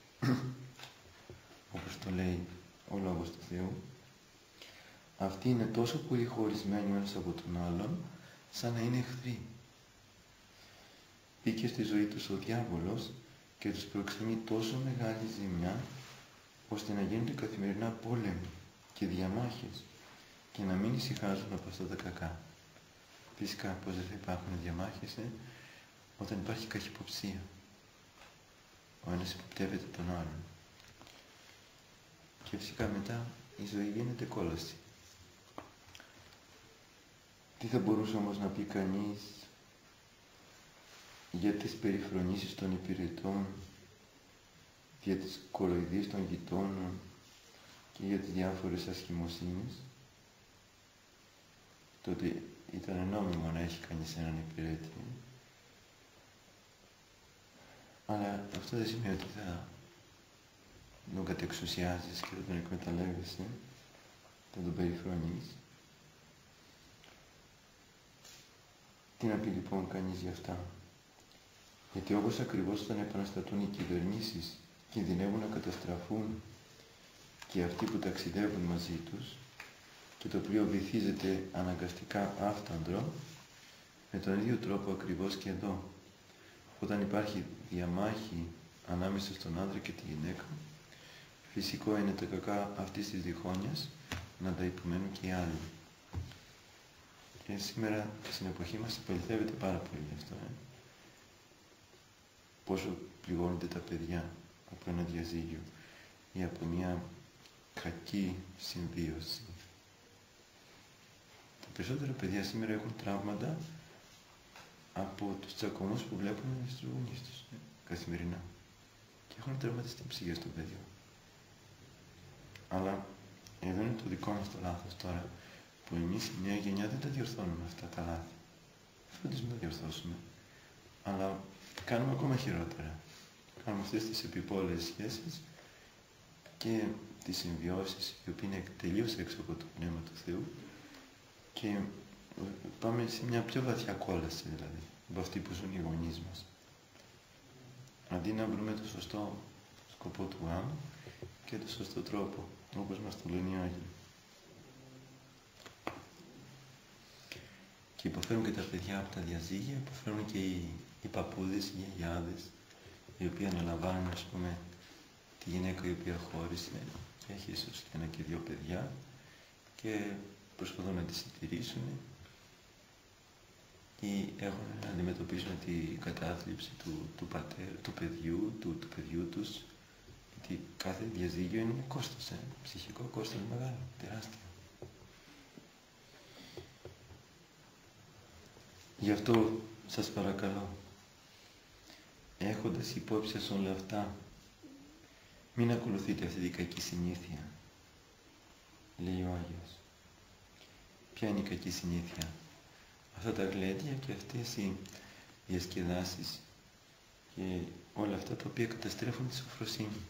όπως το λέει ο Λόγος του Θεού, αυτοί είναι τόσο πολύ χωρισμένοι ένας από τον άλλον, σαν να είναι εχθροί. Μπήκε στη ζωή τους ο διάβολος και τους προξενεί τόσο μεγάλη ζημιά, ώστε να γίνονται καθημερινά πόλεμοι και διαμάχες και να μην ησυχάζουν από αυτά τα κακά. Φυσικά πως δεν θα υπάρχουν διαμάχες, ε, όταν υπάρχει καχυποψία. Ο ένας υποπτεύεται τον άλλον. Και φυσικά μετά η ζωή γίνεται κόλαση. Τι θα μπορούσε όμως να πει κανείς για τις περιφρονήσεις των υπηρετών, για τις κοροϊδίες των γειτόνων και για τις διάφορες ασχημοσύνες? Τότε ήταν νόμιμο να έχει κανείς έναν υπηρέτη. Αλλά αυτό δεν σημαίνει ότι θα τον κατεξουσιάζεις και θα τον εκμεταλλεύεσαι, θα τον περιφρονείς. Τι να πει λοιπόν κανείς γι' αυτά? Γιατί όπως ακριβώς όταν επαναστατούν οι κυβερνήσεις κινδυνεύουν να καταστραφούν και αυτοί που ταξιδεύουν μαζί τους, και το πλοίο βυθίζεται αναγκαστικά άφταντρο, με τον ίδιο τρόπο ακριβώς και εδώ. Όταν υπάρχει διαμάχη ανάμεσα στον άντρα και τη γυναίκα, φυσικό είναι τα κακά αυτής της διχόνοιας να τα υπομένουν και οι άλλοι. Και σήμερα στην εποχή μας επαληθεύεται πάρα πολύ γι' αυτό. Ε? Πόσο πληγώνονται τα παιδιά από ένα διαζύγιο ή από μια κακή συμβίωση. Τα περισσότερα παιδιά σήμερα έχουν τραύματα από τους τσακωμούς που βλέπουν στους γονείς τους ε, καθημερινά. Και έχουν τραυματιστεί ψυχές στο παιδί. Αλλά εδώ είναι το δικό μας το λάθος τώρα, που εμείς η νέα γενιά δεν τα διορθώνουμε αυτά τα λάθη. Φροντίζουμε να τα διορθώσουμε. Αλλά κάνουμε ακόμα χειρότερα. Κάνουμε αυτές τις επιπόλαιες σχέσεις και τις συμβιώσεις, οι οποίες είναι τελείως έξω από το Πνεύμα του Θεού, και πάμε σε μια πιο βαθιά κόλαση, δηλαδή, από αυτή που ζουν οι γονείς μας. Αντί να βρούμε το σωστό σκοπό του γάμου και το σωστό τρόπο, όπως μας το λένε οι Άγιοι. Και υποφέρουν και τα παιδιά από τα διαζύγια, υποφέρουν και οι, οι παππούδες, οι γιαγιάδες, οι οποίοι αναλαμβάνουν, ας πούμε, τη γυναίκα η οποία χώρισε και έχει ίσως ένα και δύο παιδιά και προσπαθούν να τη συντηρήσουν ή έχουν να αντιμετωπίσουν την κατάθλιψη του, του πατέρα, του παιδιού, του, του παιδιού τους, γιατί κάθε διαζύγιο είναι κόστος, ε, ψυχικό κόστος μεγάλο, τεράστιο. Γι' αυτό σας παρακαλώ, έχοντας υπόψη σας όλα αυτά, μην ακολουθείτε αυτή την κακή συνήθεια, λέει ο Άγιος. Ποια είναι η κακή συνήθεια? Αυτά τα γλέντια και αυτές οι διασκεδάσεις και όλα αυτά τα οποία καταστρέφουν τη σοφροσύνη.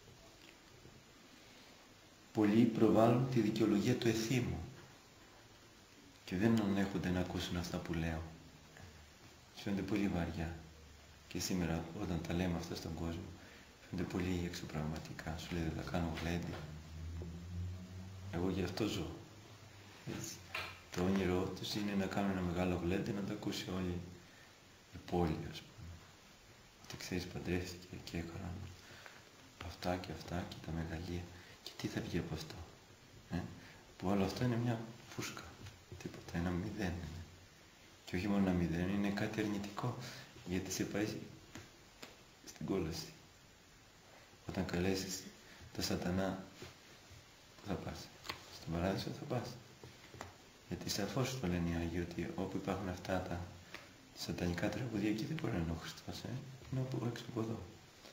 Πολλοί προβάλλουν τη δικαιολογία του εθήμου και δεν ανέχονται να ακούσουν αυτά που λέω. Φαίνονται πολύ βαριά. Και σήμερα όταν τα λέμε αυτά στον κόσμο, φαίνονται πολύ εξωπραγματικά. Σου λέει δεν θα κάνω γλέντι. Εγώ γι' αυτό ζω. Έτσι. Το όνειρό τους είναι να κάνουν ένα μεγάλο γλέντι, να το ακούσει όλη η πόλη, ας πούμε. Ότι ξέρεις, παντρεύτηκε και έκαναν αυτά και αυτά και τα μεγαλεία. Και τι θα βγει από αυτό? Ε? Που όλο αυτό είναι μια φούσκα. Τίποτα, ένα μηδέν είναι. Και όχι μόνο ένα μηδέν, είναι κάτι αρνητικό, γιατί σε πάει στην κόλαση. Όταν καλέσεις το σατανά, πού θα πας? Στον παράδεισο θα πας. Γιατί σαφώς το λένε οι Άγιοι ότι όπου υπάρχουν αυτά τα σατανικά τραγούδια εκεί δεν μπορεί να είναι ο Χριστός, ε? Είναι από έξω από εδώ.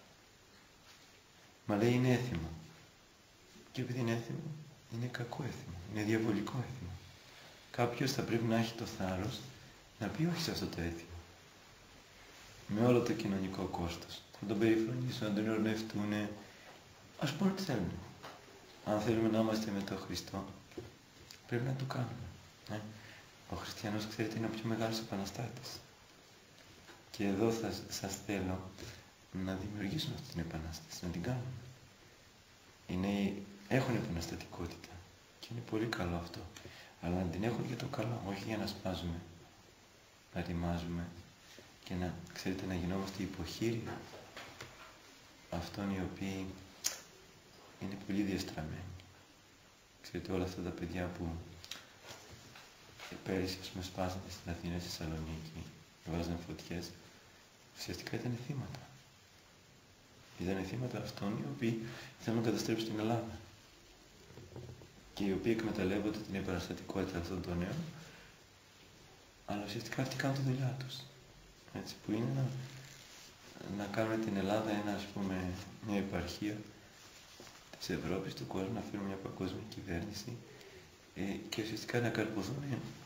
Μα λέει είναι έθιμο. Και επειδή είναι έθιμο, είναι κακό έθιμο, είναι διαβολικό έθιμο. Κάποιος θα πρέπει να έχει το θάρρος να πει όχι σε αυτό το έθιμο. Με όλο το κοινωνικό κόστος. Θα τον περιφρονήσουν, να τον ειρωνευτούν, ας πούμε τι θέλουν. Αν θέλουμε να είμαστε με τον Χριστό, πρέπει να το κάνουμε. Ε? Ο χριστιανός, ξέρετε, είναι ο πιο μεγάλος επαναστάτης. Και εδώ θα σας θέλω να δημιουργήσουμε αυτή την επανάσταση, να την κάνουμε. Οι νέοι έχουν επαναστατικότητα και είναι πολύ καλό αυτό. Αλλά να την έχουν για το καλό, όχι για να σπάζουμε, να ρημάζουμε και να, ξέρετε, να γινόμαστε υποχείροι αυτών οι οποίοι είναι πολύ διαστραμμένοι. Ξέρετε, όλα αυτά τα παιδιά που πέρυσι, ας πούμε, σπάσανε στην Αθήνα, στη Θεσσαλονίκη, βάζανε φωτιές, ουσιαστικά ήταν θύματα. Ήταν θύματα αυτών οι οποίοι θέλουν να καταστρέψουν την Ελλάδα. Και οι οποίοι εκμεταλλεύονται την επαναστατικότητα αυτών των νέων, αλλά ουσιαστικά αυτοί κάνουν τη δουλειά τους. Έτσι, που είναι να, να κάνουμε την Ελλάδα ένα, ας πούμε, μια επαρχία της Ευρώπης, του κόσμου, να φέρουμε μια παγκόσμια κυβέρνηση ε, και ουσιαστικά να καρποθούν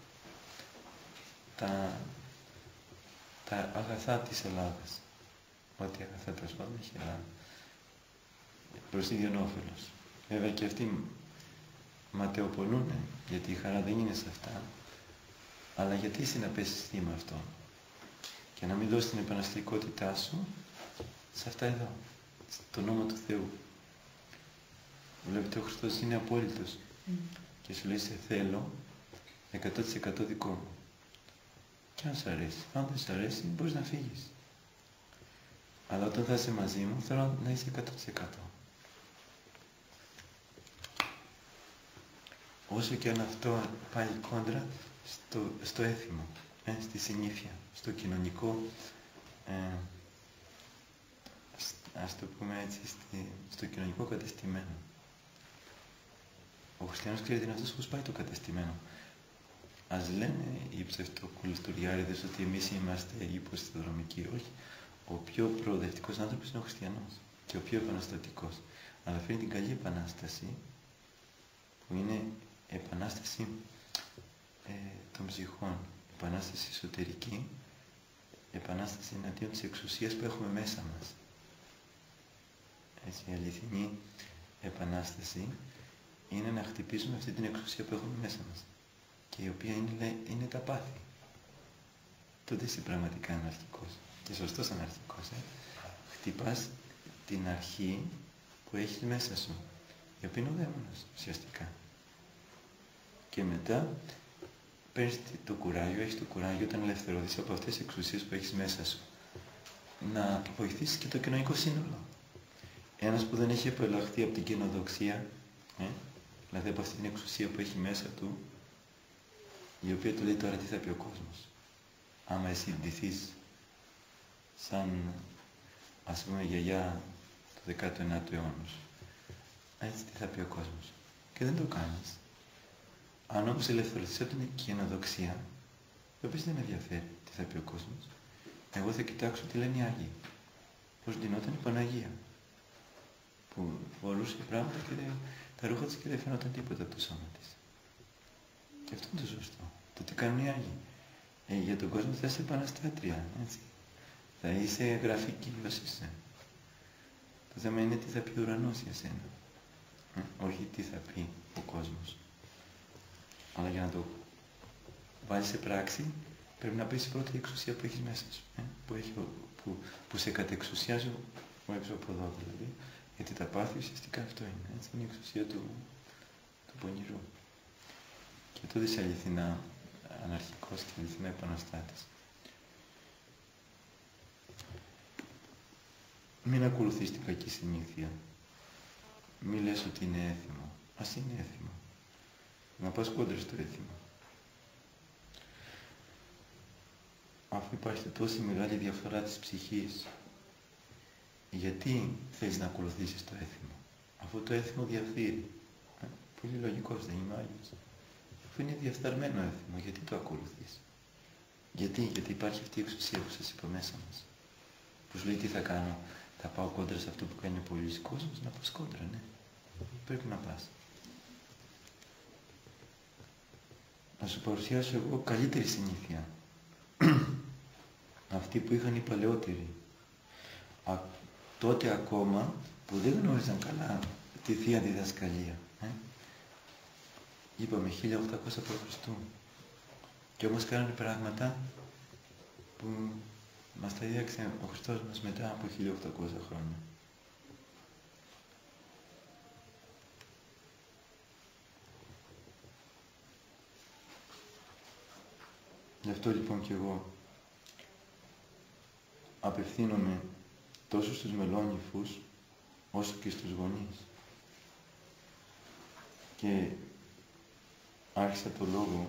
τα, τα αγαθά της Ελλάδας. Ό,τι αγαθά τέλος πάντων έχει η Ελλάδα. Προς ίδιον όφελος. Βέβαια και αυτοί ματαιοπονούν, γιατί η χαρά δεν είναι σε αυτά, αλλά γιατί εσύ να πέσεις θύμα αυτό και να μην δώσεις την επαναστατικότητά σου σε αυτά εδώ, στον νόμο του Θεού. Βλέπετε, ο Χριστός είναι απόλυτος mm. και σου λέει σε θέλω εκατό τοις εκατό δικό μου. Και αν σ' αρέσει, αν δεν σ' αρέσει μπορείς να φύγεις. Αλλά όταν θα είσαι μαζί μου θέλω να είσαι εκατό τοις εκατό. Όσο και αν αυτό πάει κόντρα στο, στο έθιμο, ε, στη συνήθεια, στο κοινωνικό, ε, ας το πούμε έτσι, στη, στο κοινωνικό κατεστημένο. Ο χριστιανός, ξέρετε, είναι αυτός που σπάει το κατεστημένο. Ας λένε οι ψευτοκουλτουριάριδες ότι εμείς είμαστε υποστηδρομικοί. Όχι. Ο πιο προοδευτικός άνθρωπος είναι ο χριστιανός και ο πιο επαναστατικός. Αλλά φέρνει την καλή επανάσταση, που είναι επανάσταση ε, των ψυχών, επανάσταση εσωτερική, επανάσταση εναντίον της εξουσίας που έχουμε μέσα μας. Έτσι, η αληθινή επανάσταση είναι να χτυπήσουμε αυτή την εξουσία που έχουμε μέσα μας και η οποία είναι, είναι τα πάθη. Τότε είσαι πραγματικά αναρχικός και σωστός αναρχικός. Ε. Χτυπάς την αρχή που έχεις μέσα σου, η οποία είναι ο δαίμονας ουσιαστικά. Και μετά παίρνεις το κουράγιο, έχεις το κουράγιο όταν ελευθερωθείς από αυτές τις εξουσίες που έχεις μέσα σου, να βοηθήσεις και το κοινωνικό σύνολο. Ένας που δεν έχει απελαχθεί από την κοινοδοξία, ε, δηλαδή από αυτή την εξουσία που έχει μέσα του, η οποία του λέει τώρα τι θα πει ο κόσμος. Άμα εσύ ντυθείς σαν, ας πούμε, γιαγιά του δέκατου ενάτου αιώνα, έτσι τι θα πει ο κόσμος. Και δεν το κάνεις. Αν όμως ελευθερωθείς από την κοινοδοξία, το οποίος δεν με ενδιαφέρει τι θα πει ο κόσμος, εγώ θα κοιτάξω τι λένε οι Άγιοι. Πώς ντυνόταν η Παναγία, που φορούσε πράγματα και δεν, τα ρούχα της και δεν φαινόταν τίποτα από το σώμα της. Και αυτό είναι το σωστό. Το τι κάνουν οι Άγιοι. Ε, για τον κόσμο θα είσαι επαναστάτρια, έτσι. Θα είσαι γραφική ως είσαι. Το θέμα είναι τι θα πει ο ουρανός για σένα. Ε, όχι τι θα πει ο κόσμος. Αλλά για να το βάλεις σε πράξη, πρέπει να πεις πρώτα η εξουσία που έχεις μέσα σου. Ε, που, έχει, που, που σε κατεξουσιάζει ο έξω από εδώ δηλαδή. Γιατί τα πάθη ουσιαστικά αυτό είναι. Έτσι, είναι η εξουσία του, του πονηρού. Και τότε είσαι αληθινά αναρχικός και αληθινά επαναστάτης. Μην ακολουθείς την κακή συνήθεια. Μην λες ότι είναι έθιμο. Ας είναι έθιμο. Να πας κόντρα στο έθιμο. Αφού υπάρχει τόση μεγάλη διαφορά της ψυχής, γιατί θέλεις να ακολουθήσεις το έθιμο, αφού το έθιμο διαφθείρει. Ε, πολύ λογικός, δεν είμαι Άγιος. Αφού είναι διαφθαρμένο έθιμο, γιατί το ακολουθείς. Γιατί, γιατί υπάρχει αυτή η εξουσία που σας είπα μέσα μας. Που σου λέει τι θα κάνω, θα πάω κόντρα σε αυτό που κάνει ο πολλής κόσμος, να πας κόντρα, ναι. Πρέπει να πας. Να σου παρουσιάσω εγώ καλύτερη συνήθεια. Αυτή που είχαν οι παλαιότεροι. Α, τότε ακόμα που δεν γνώριζαν καλά τη Θεία Διδασκαλία. Ε? Είπαμε χίλια οκτακόσια προ Χριστού. Και όμως κάνανε πράγματα που μας τα δίδαξε ο Χριστός μας μετά από χίλια οκτακόσια χρόνια. Γι' αυτό λοιπόν και εγώ απευθύνομαι τόσο στους μελώνυφους όσο και στους γονείς. Και άρχισα το λόγο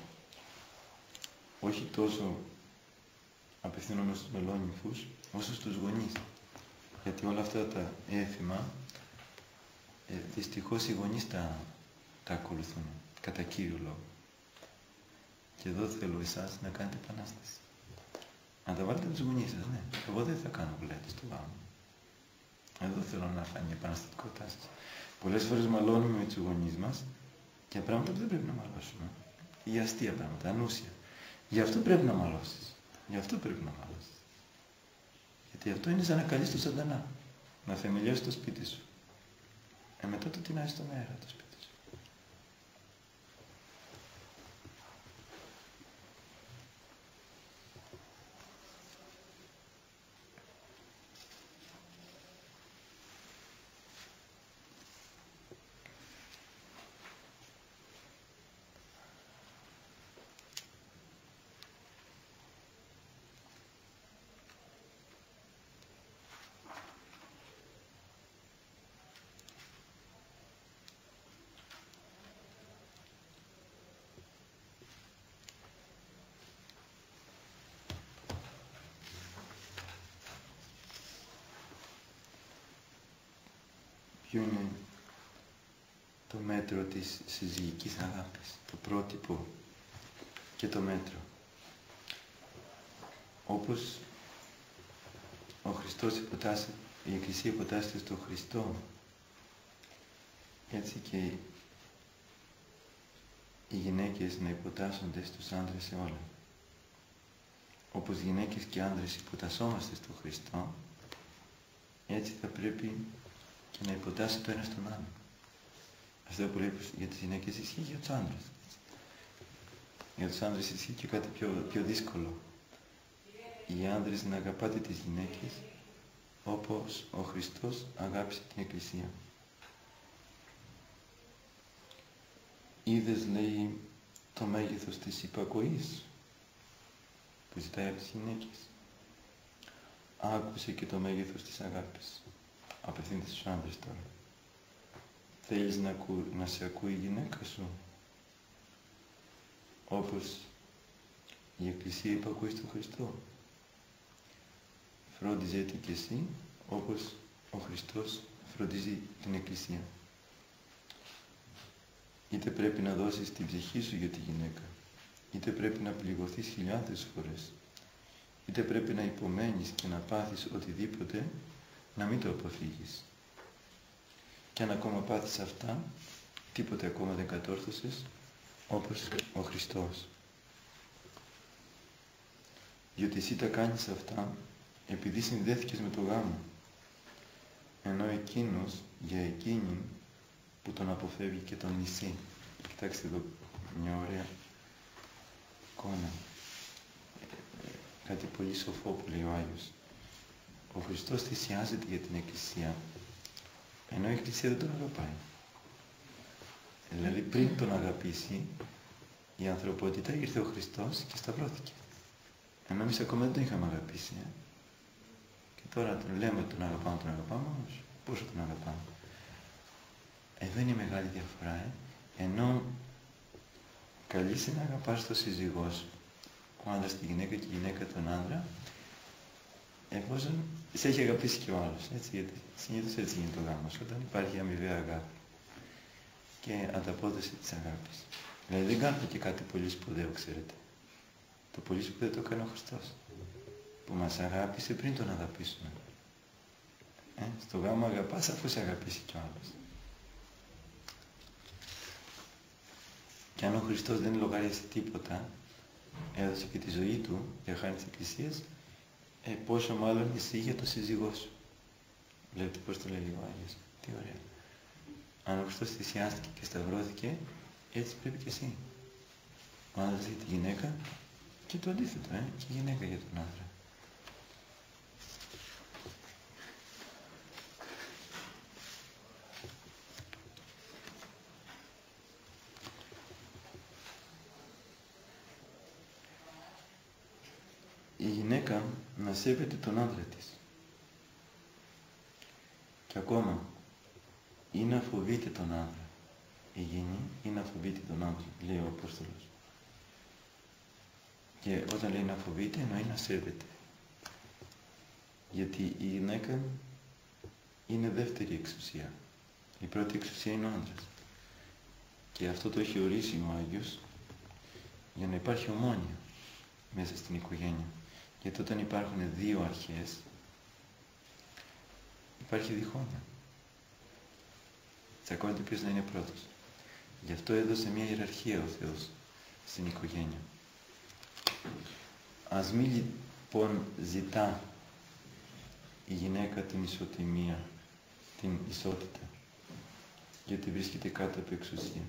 όχι τόσο απευθύνομαι στους μελώνυφους όσο στους γονείς. Γιατί όλα αυτά τα έθιμα ε, δυστυχώς οι γονείς τα, τα ακολουθούν κατά κύριο λόγο. Και εδώ θέλω εσάς να κάνετε επανάσταση. Να τα βάλετε με τους γονείς σας, ναι. Εγώ δεν θα κάνω γουλέτη στο γάμο. Εδώ θέλω να φανεί η επαναστατικότητά σας. Πολλές φορές μαλώνουμε με τους γονείς μας για πράγματα που δεν πρέπει να μαλώσουμε. Για αστεία πράγματα, ανούσια. Γι' αυτό πρέπει να μαλώσεις. Γι' αυτό πρέπει να μαλώσεις. Γιατί αυτό είναι σαν να καλείς τον σατανά. Να θεμελιώσει το σπίτι σου. Ε, μετά το τεινάζει στον αέρα το σπίτι. Ποιο είναι το μέτρο της συζυγικής αγάπης, το πρότυπο και το μέτρο. Όπως ο Χριστός υποτάσσεται, η Εκκλησία υποτάσσεται στο Χριστό, έτσι και οι γυναίκες να υποτάσσονται στους άντρες σε όλα. Όπως γυναίκες και άντρες υποτασσόμαστε στο Χριστό, έτσι θα πρέπει και να υποτάσσει το ένα στον άλλο. Αυτό που λέει για τις γυναίκες ισχύει για τους άντρες. Για τους άντρες ισχύει και κάτι πιο, πιο δύσκολο. Οι άντρες να αγαπάτε τις γυναίκες όπως ο Χριστός αγάπησε την Εκκλησία. Είδες, λέει, το μέγεθος της υπακοής που ζητάει από τις γυναίκες. Άκουσε και το μέγεθος της αγάπης. Απευθύνεται στους άντρες τώρα. Θέλεις να, ακού, να σε ακούει η γυναίκα σου όπως η Εκκλησία υπακούει στον Χριστό. Φρόντιζε τη και εσύ όπως ο Χριστός φροντίζει την Εκκλησία. Είτε πρέπει να δώσεις την ψυχή σου για τη γυναίκα, είτε πρέπει να πληγωθείς χιλιάδες φορές, είτε πρέπει να υπομένεις και να πάθεις οτιδήποτε, να μην το αποφύγεις. Και αν ακόμα πάθεις αυτά, τίποτε ακόμα δεν κατόρθωσες, όπως ο Χριστός. Διότι εσύ τα κάνεις αυτά επειδή συνδέθηκες με το γάμο, ενώ εκείνος για εκείνη που τον αποφεύγει και τον μισεί. Κοιτάξτε εδώ μια ωραία εικόνα. Κάτι πολύ σοφό που λέει ο Άγιος. Ο Χριστός θυσιάζεται για την Εκκλησία, ενώ η Εκκλησία δεν τον αγαπάει. Δηλαδή πριν τον αγαπήσει, η ανθρωπότητα ήρθε ο Χριστός και σταυρώθηκε. Ενώ εμείς ακόμα δεν τον είχαμε αγαπήσει. Ε? Και τώρα τον λέμε ότι τον αγαπάμε, τον αγαπάμε όμως. Πόσο τον αγαπάμε. Εδώ είναι η μεγάλη διαφορά. Ε? Ενώ καλείσαι να αγαπάς τον σύζυγό σου, ο άντρας τη γυναίκα και η γυναίκα τον άντρα, εφόσον σε έχει αγαπήσει και ο άλλος. Έτσι, γιατί συνήθως έτσι γίνεται το γάμος, όταν υπάρχει αμοιβαία αγάπη και ανταπόδοση της αγάπης. Δηλαδή δεν κάνετε και κάτι πολύ σπουδαίο, ξέρετε. Το πολύ σπουδαίο το έκανε ο Χριστός, που μας αγάπησε πριν τον αγαπήσουμε. Ε, στο γάμο αγαπάς αφού σε αγαπήσει κι ο άλλος. Και αν ο Χριστός δεν λογάριασε τίποτα, έδωσε και τη ζωή του για χάρη της Εκκλησίας, ε, πόσο μάλλον εσύ για το σύζυγό σου. Βλέπετε πώς το λέει ο Άγιος. Τι ωραία. Αν ο Χριστός θυσιάστηκε και σταυρώθηκε, έτσι πρέπει και εσύ. Ο άντρας για τη γυναίκα και το αντίθετο, ε, και η γυναίκα για τον άντρα. Η γυναίκα να σέβεται τον άντρα της. Και ακόμα, ή να φοβείται τον άντρα. Η γυνή ή να φοβείται τον άντρα, λέει ο Απόστολος. Και όταν λέει να φοβείται, εννοεί να σέβεται. Γιατί η γυναίκα είναι δεύτερη εξουσία. Η πρώτη εξουσία είναι ο άντρας. Και αυτό το έχει ορίσει ο Άγιος για να υπάρχει ομόνοια μέσα στην οικογένεια. Γιατί όταν υπάρχουν δύο αρχές, υπάρχει διχόνοια. Τσακώνεται ποιος να είναι πρώτος. Γι' αυτό έδωσε μια ιεραρχία ο Θεός στην οικογένεια. Ας μη λοιπόν ζητά η γυναίκα την ισοτιμία, την ισότητα, γιατί βρίσκεται κάτω από εξουσία.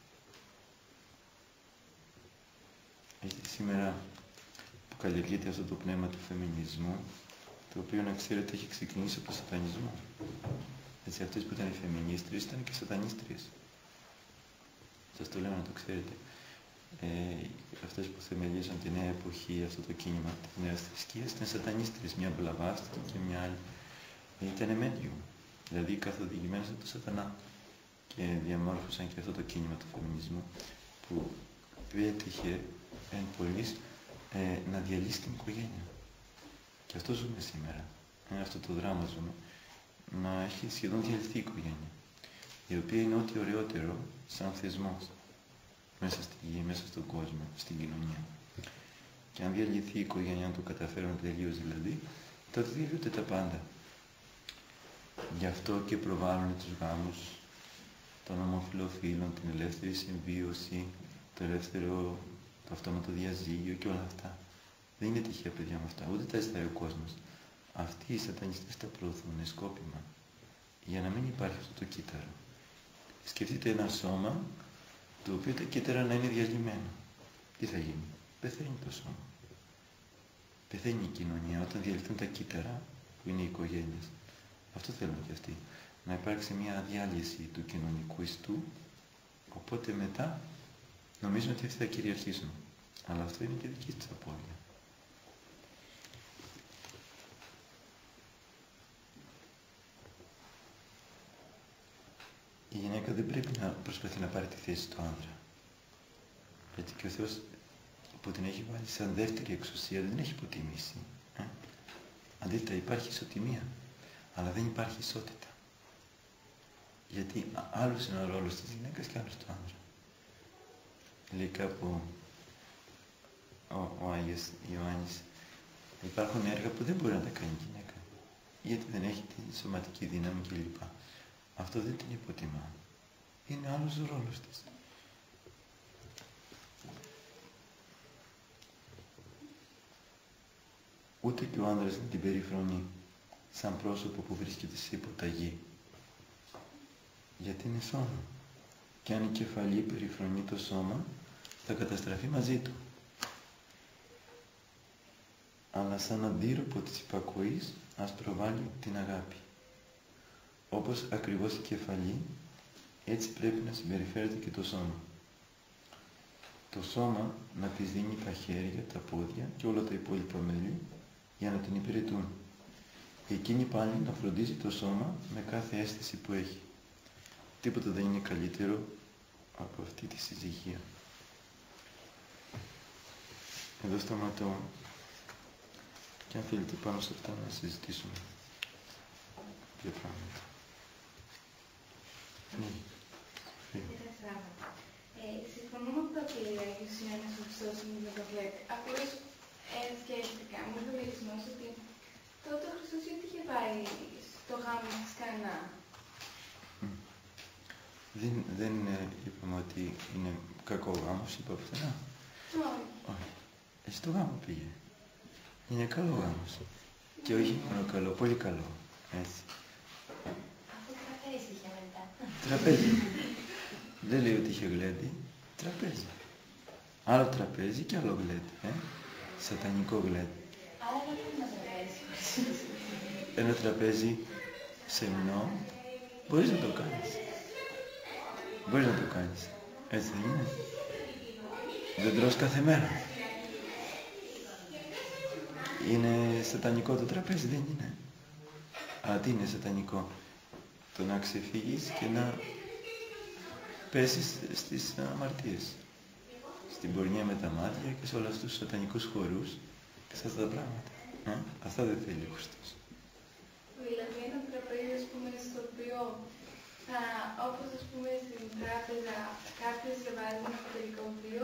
Σήμερα που καλλιεργείται αυτό το πνεύμα του φεμινισμού, το οποίο να ξέρετε έχει ξεκινήσει από τον σατανισμό. Έτσι αυτές που ήταν οι φεμινίστριες ήταν και σατανίστριες. Σας το λέω να το ξέρετε. Ε, αυτές που θεμελίζουν τη νέα εποχή, αυτό το κίνημα της νέας θρησκείας, ήταν σατανίστριες. Μια Μπλαβάστρη και μια άλλη. Ε, ήταν medium, δηλαδή καθοδηγημένες από τον σατανά. Και διαμόρφωσαν και αυτό το κίνημα του φεμινισμού, που έτυχε εν πολλής ε, να διαλύσει την οικογένεια. Και αυτό ζούμε σήμερα. Ε, αυτό το δράμα ζούμε. Να έχει σχεδόν διαλυθεί η οικογένεια, η οποία είναι ό,τι ωραιότερο σαν θεσμός μέσα στη γη, μέσα στον κόσμο, στην κοινωνία. Και αν διαλυθεί η οικογένεια, αν το καταφέρουν τελείως δηλαδή, τότε διαλύονται τα πάντα. Γι' αυτό και προβάλλουν τους γάμους των ομοφυλοφίλων, την ελεύθερη συμβίωση, το ελεύθερο, το αυτόματο διαζύγιο και όλα αυτά. Δεν είναι τυχαία παιδιά με αυτά, ούτε τα ζητάει ο κόσμος. Αυτοί οι σατανιστές τα προωθούν σκόπιμα, για να μην υπάρχει αυτό το κύτταρο. Σκεφτείτε ένα σώμα, το οποίο τα κύτταρα να είναι διαλυμένα. Τι θα γίνει? Πεθαίνει το σώμα. Πεθαίνει η κοινωνία όταν διαλυθούν τα κύτταρα, που είναι οι οικογένειες. Αυτό θέλουν και αυτοί. Να υπάρξει μια διάλυση του κοινωνικού ιστού, οπότε μετά νομίζουν ότι αυτοί θα κυριαρχήσουν. Αλλά αυτό είναι και δική της απώλεια. Η γυναίκα δεν πρέπει να προσπαθεί να πάρει τη θέση του άντρα. Γιατί και ο Θεός που την έχει βάλει σαν δεύτερη εξουσία δεν την έχει υποτιμήσει. Ε? Αντίθετα υπάρχει ισοτιμία, αλλά δεν υπάρχει ισότητα. Γιατί άλλος είναι ο ρόλος της γυναίκας και άλλος του άντρα. Λέει κάπου ο, ο Άγιος Ιωάννης, υπάρχουν έργα που δεν μπορεί να τα κάνει η γυναίκα, γιατί δεν έχει τη σωματική δύναμη κλπ. Αυτό δεν την υποτιμά. Είναι άλλος ο ρόλος της. Ούτε και ο άνδρας δεν την περιφρονεί σαν πρόσωπο που βρίσκεται σε υποταγή. Γιατί είναι σώμα. Και αν η κεφαλή περιφρονεί το σώμα, θα καταστραφεί μαζί του. Αλλά σαν αντίρροπο της υπακοής, ας προβάλλει την αγάπη. Όπως ακριβώς η κεφαλή, έτσι πρέπει να συμπεριφέρεται και το σώμα. Το σώμα να της δίνει τα χέρια, τα πόδια και όλα τα υπόλοιπα μέλη για να την υπηρετούν. Εκείνη πάλι να φροντίζει το σώμα με κάθε αίσθηση που έχει. Τίποτα δεν είναι καλύτερο από αυτή τη συζυγία. Εδώ σταματώ και αν θέλετε πάνω σε αυτά να συζητήσουμε για πράγματα. Ναι. Ε, συμφωνούμε ότι ο Αγίος είναι ένας Χριστός είναι το βλέπει. Απλώς ε, σκέφτηκα, μου είπε ο διεξμός ότι τότε ο Χριστός γιατί είχε πάει στο γάμο της Κανά. Δεν, δεν ε, είπαμε ότι είναι κακό γάμος, είπα πουθενά. Όχι. Όχι. Ε, στο γάμο πήγε. Είναι καλό γάμος. Και όχι μόνο καλό, πολύ καλό. Έτσι. Αφού τραπέζι είχε μετά. Τραπέζι. Δεν λέει ότι είχε γλέντι. Τραπέζι. Άλλο τραπέζι και άλλο γλέντι. Ε? Σατανικό γλέντι. Άρα δεν είναι ένα τραπέζι. Ένα τραπέζι σεμνό μπορείς να το κάνεις. Μπορείς να το κάνεις. Έτσι δεν είναι. Δεν τρως κάθε μέρα. Είναι σατανικό το τραπέζι, δεν είναι. Αλλά τι είναι σατανικό? Το να ξεφύγεις και να πέσεις στις αμαρτίες. Στην πορνεία με τα μάτια και σε όλους αυτούς τους σατανικούς χορούς και σε αυτά τα πράγματα. Ε? Αυτά δεν θέλει ο Χριστός. Δηλαδή ένα τραπέζι, ας πούμε, στο οποίο θα, όπως ας πούμε στην τράπεζα κάποιος διαβάζει ένα φωτορικό βιβλίο.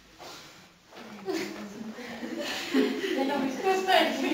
Δεν νομίζω πως το έχει.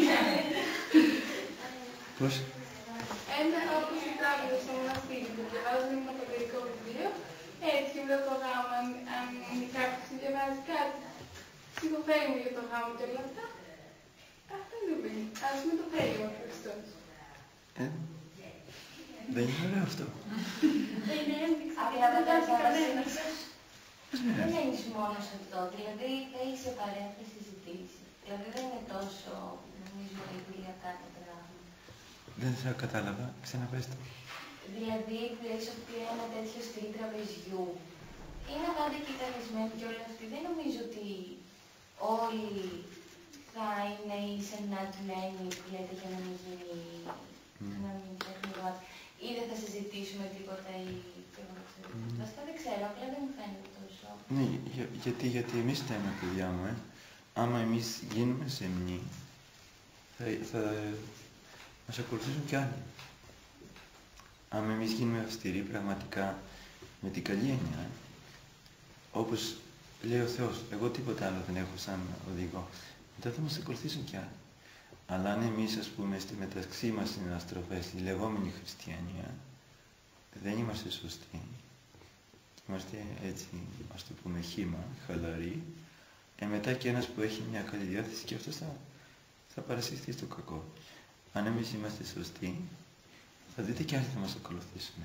Πώς? Ένα όπως στην τράπεζα στο μοναστήρι που διαβάζουν ένα φωτορικό βιβλίο, έτσι με το γάμο, αν, αν κάποιος διαβάζει κάτι, ψυχοφέρει μου για το γάμο και όλα αυτά, αυτό είναι το παιδί. Ας πούμε το θέλει ο Χριστός. Ε, δεν είναι ωραίο αυτό. Δεν είναι ένδειξη. Απλά δεν μετά βάζει θα κανένα. δεν έχεις μόνο σε αυτό. Δηλαδή θα έχεις σε παρένθεση συζητήσει. Δηλαδή δεν είναι τόσο, νομίζω, βιβλιακά τα πράγματα. Δεν θα κατάλαβα. Ξαναπες το. Δηλαδή, λες ότι ένα τέτοιο στυλ τραπεζιού είναι πάντα κοιταρισμένο και όλοι αυτοί. Δεν νομίζω ότι όλοι θα είναι εισενατημένοι που λέτε για να μην γίνει, mm. να μην γίνει γράτη. Ή δεν θα συζητήσουμε τίποτα ή τίποτα. Mm. Αυτά δεν ξέρω, απλά δεν μου φαίνεται τόσο. Ναι, για, γιατί, γιατί εμείς λέμε, παιδιά μου, ε, άμα εμείς γίνουμε σεμνοί, θα, θα μας ακολουθήσουν κι άλλοι. Άμα εμείς γίνουμε αυστηροί πραγματικά με την καλή έννοια, ε, όπως λέει ο Θεός, εγώ τίποτα άλλο δεν έχω σαν οδηγό, μετά θα μας ακολουθήσουν κι άλλοι. Αλλά αν εμείς, ας πούμε, στη μεταξύ μας συναστροφές, οι λεγόμενοι χριστιανοί, ε, δεν είμαστε σωστοί, είμαστε έτσι, ας το πούμε, χύμα, χαλαροί, ε, μετά και ένας που έχει μια καλή διάθεση και αυτός θα, θα παρασυρθεί στο κακό. Αν εμείς είμαστε σωστοί, θα δείτε και άλλοι θα μας ακολουθήσουν.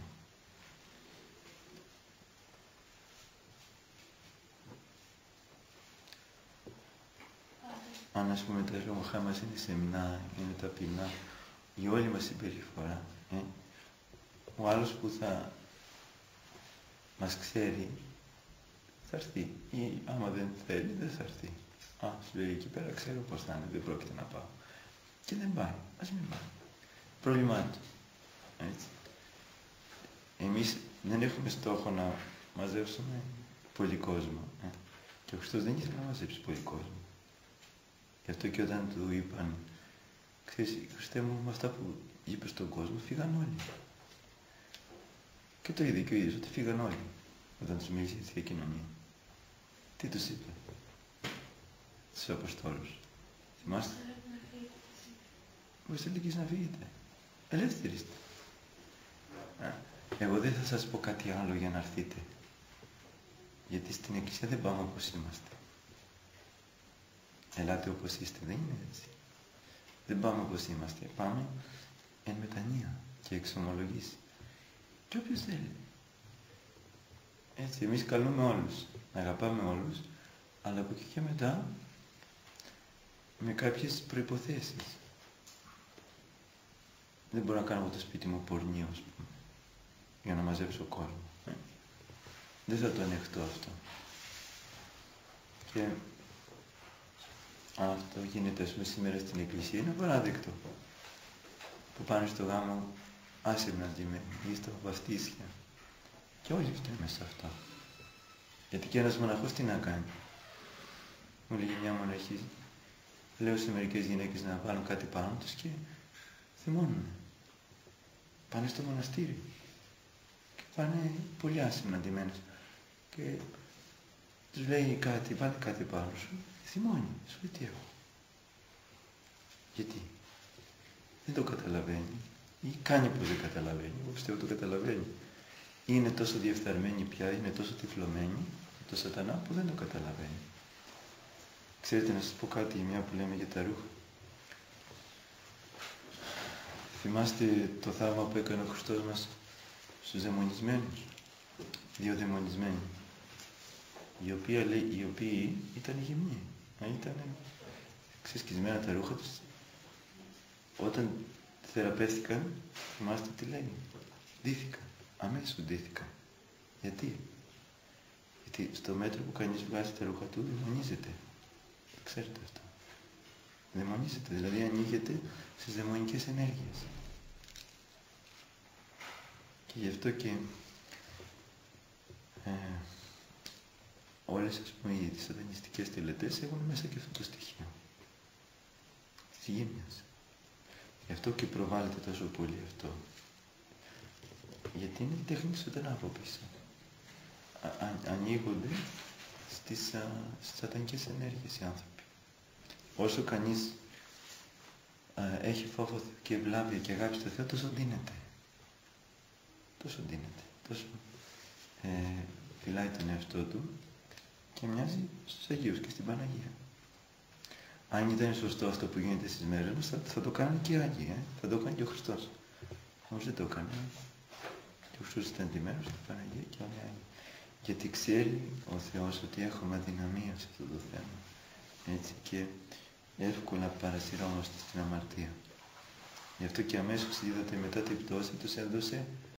Αν, ας πούμε, τα λόγια μας είναι σεμνά, είναι ταπεινά, η όλη μας συμπεριφορά, ε, ο άλλος που θα μας ξέρει, θα έρθει. Ή άμα δεν θέλει, δεν θα έρθει. Α, σου λέει εκεί πέρα, ξέρω πώς θα είναι, δεν πρόκειται να πάω. Και δεν πάει. Ας μην πάει. Πρόβλημά του. Έτσι. Εμείς δεν έχουμε στόχο να μαζέψουμε πολύ κόσμο. Ε. Και ο Χριστός δεν ήθελε να μαζέψει πολύ κόσμο. Γι' αυτό και όταν του είπαν, ξέρεις, Χριστέ μου, με αυτά που είπε στον κόσμο, φύγαν όλοι. Και το είδε και ο ίδιος, ότι φύγαν όλοι, όταν τους μίλησε για τη Θεία Κοινωνία. Τι τους είπε? Στους Αποστόλους. Θυμάστε? Μπορείτε τελικείς να φύγετε. Ελεύθεροι είστε. Εγώ δεν θα σας πω κάτι άλλο για να έρθετε. Γιατί στην Εκκλησία δεν πάμε όπως είμαστε. Ελάτε όπως είστε, δεν είναι έτσι. Δεν πάμε όπως είμαστε. Πάμε εν μετανία και εξομολογήσει. Και όποιος θέλει. Έτσι, εμείς καλούμε όλους. Να αγαπάμε όλους, αλλά από εκεί και μετά με κάποιες προϋποθέσεις. Δεν μπορώ να κάνω από το σπίτι μου πορνείο, ας πούμε, για να μαζέψω κόσμο. Ε. Δεν θα το ανεχτώ αυτό. Και αν αυτό γίνεται, ας πούμε, σήμερα στην Εκκλησία, είναι παράδεκτο. Που πάνε στο γάμο άσημνα ντυμένοι ή στα βαφτίσια. Και όλοι φταίμε σε αυτό. Γιατί και ένας μοναχός τι να κάνει? Μου λέγει μια μοναχή, λέω σε μερικές γυναίκες να βάλουν κάτι πάνω τους και θυμώνουνε. Πάνε στο μοναστήρι και πάνε πολύ άσημνα ντυμένες. Και τους λέει κάτι, βάλε κάτι πάνω σου, θυμώνει, σου λέει τι έχω. Γιατί? Δεν το καταλαβαίνει ή κάνει πως δεν καταλαβαίνει, εγώ πιστεύω το καταλαβαίνει. Είναι τόσο διεφθαρμένη πια, είναι τόσο τυφλωμένη το σατανά που δεν το καταλαβαίνει. Ξέρετε, να σας πω κάτι, μια που λέμε για τα ρούχα. Θυμάστε το θαύμα που έκανε ο Χριστός μας στους δαιμονισμένους, δύο δαιμονισμένοι, οι οποίοι, λέει, οι οποίοι ήταν γυμνοί, ήταν ξεσκισμένα τα ρούχα τους. Όταν θεραπεύτηκαν, θυμάστε τι λέει, ντύθηκαν, αμέσως ντύθηκαν. Γιατί? Γιατί στο μέτρο που κανείς βγάζει τα ρούχα του, δαιμονίζεται. Ξέρετε αυτό. Δαιμονίζεται, δηλαδή ανοίγεται στις δαιμονικές ενέργειες. Και γι' αυτό και ε, όλες, ας πούμε, οι σατανιστικές τελετές έχουν μέσα και αυτό το στοιχείο της γύμνας. Γι' αυτό και προβάλλεται τόσο πολύ αυτό. Γιατί είναι η τέχνη του σατανά από πίσω. Α, α, ανοίγονται στις, α, στις σατανικές ενέργειες οι άνθρωποι. Όσο κανείς α, έχει φόβο και ευλάβεια και αγάπη στο Θεό, τόσο ντύνεται. Τόσο ντύνεται. Τόσο ε, φυλάει τον εαυτό του και μοιάζει στους Αγίους και στην Παναγία. Αν ήταν σωστό αυτό που γίνεται στις μέρες μας, θα, θα το κάνουν και οι Άγιοι, ε? Θα το έκανε και ο Χριστός. Όμως δεν το έκανε. Και ο Χριστός ήταν ντυμένος στην Παναγία και όλοι οι Άγιοι. Γιατί ξέρει ο Θεός ότι έχουμε αδυναμία σε αυτό το θέμα. Έτσι, και εύκολα παρασυρώμαστε στην αμαρτία. Γι' αυτό και αμέσως είδατε μετά την πτώση τους έδωσε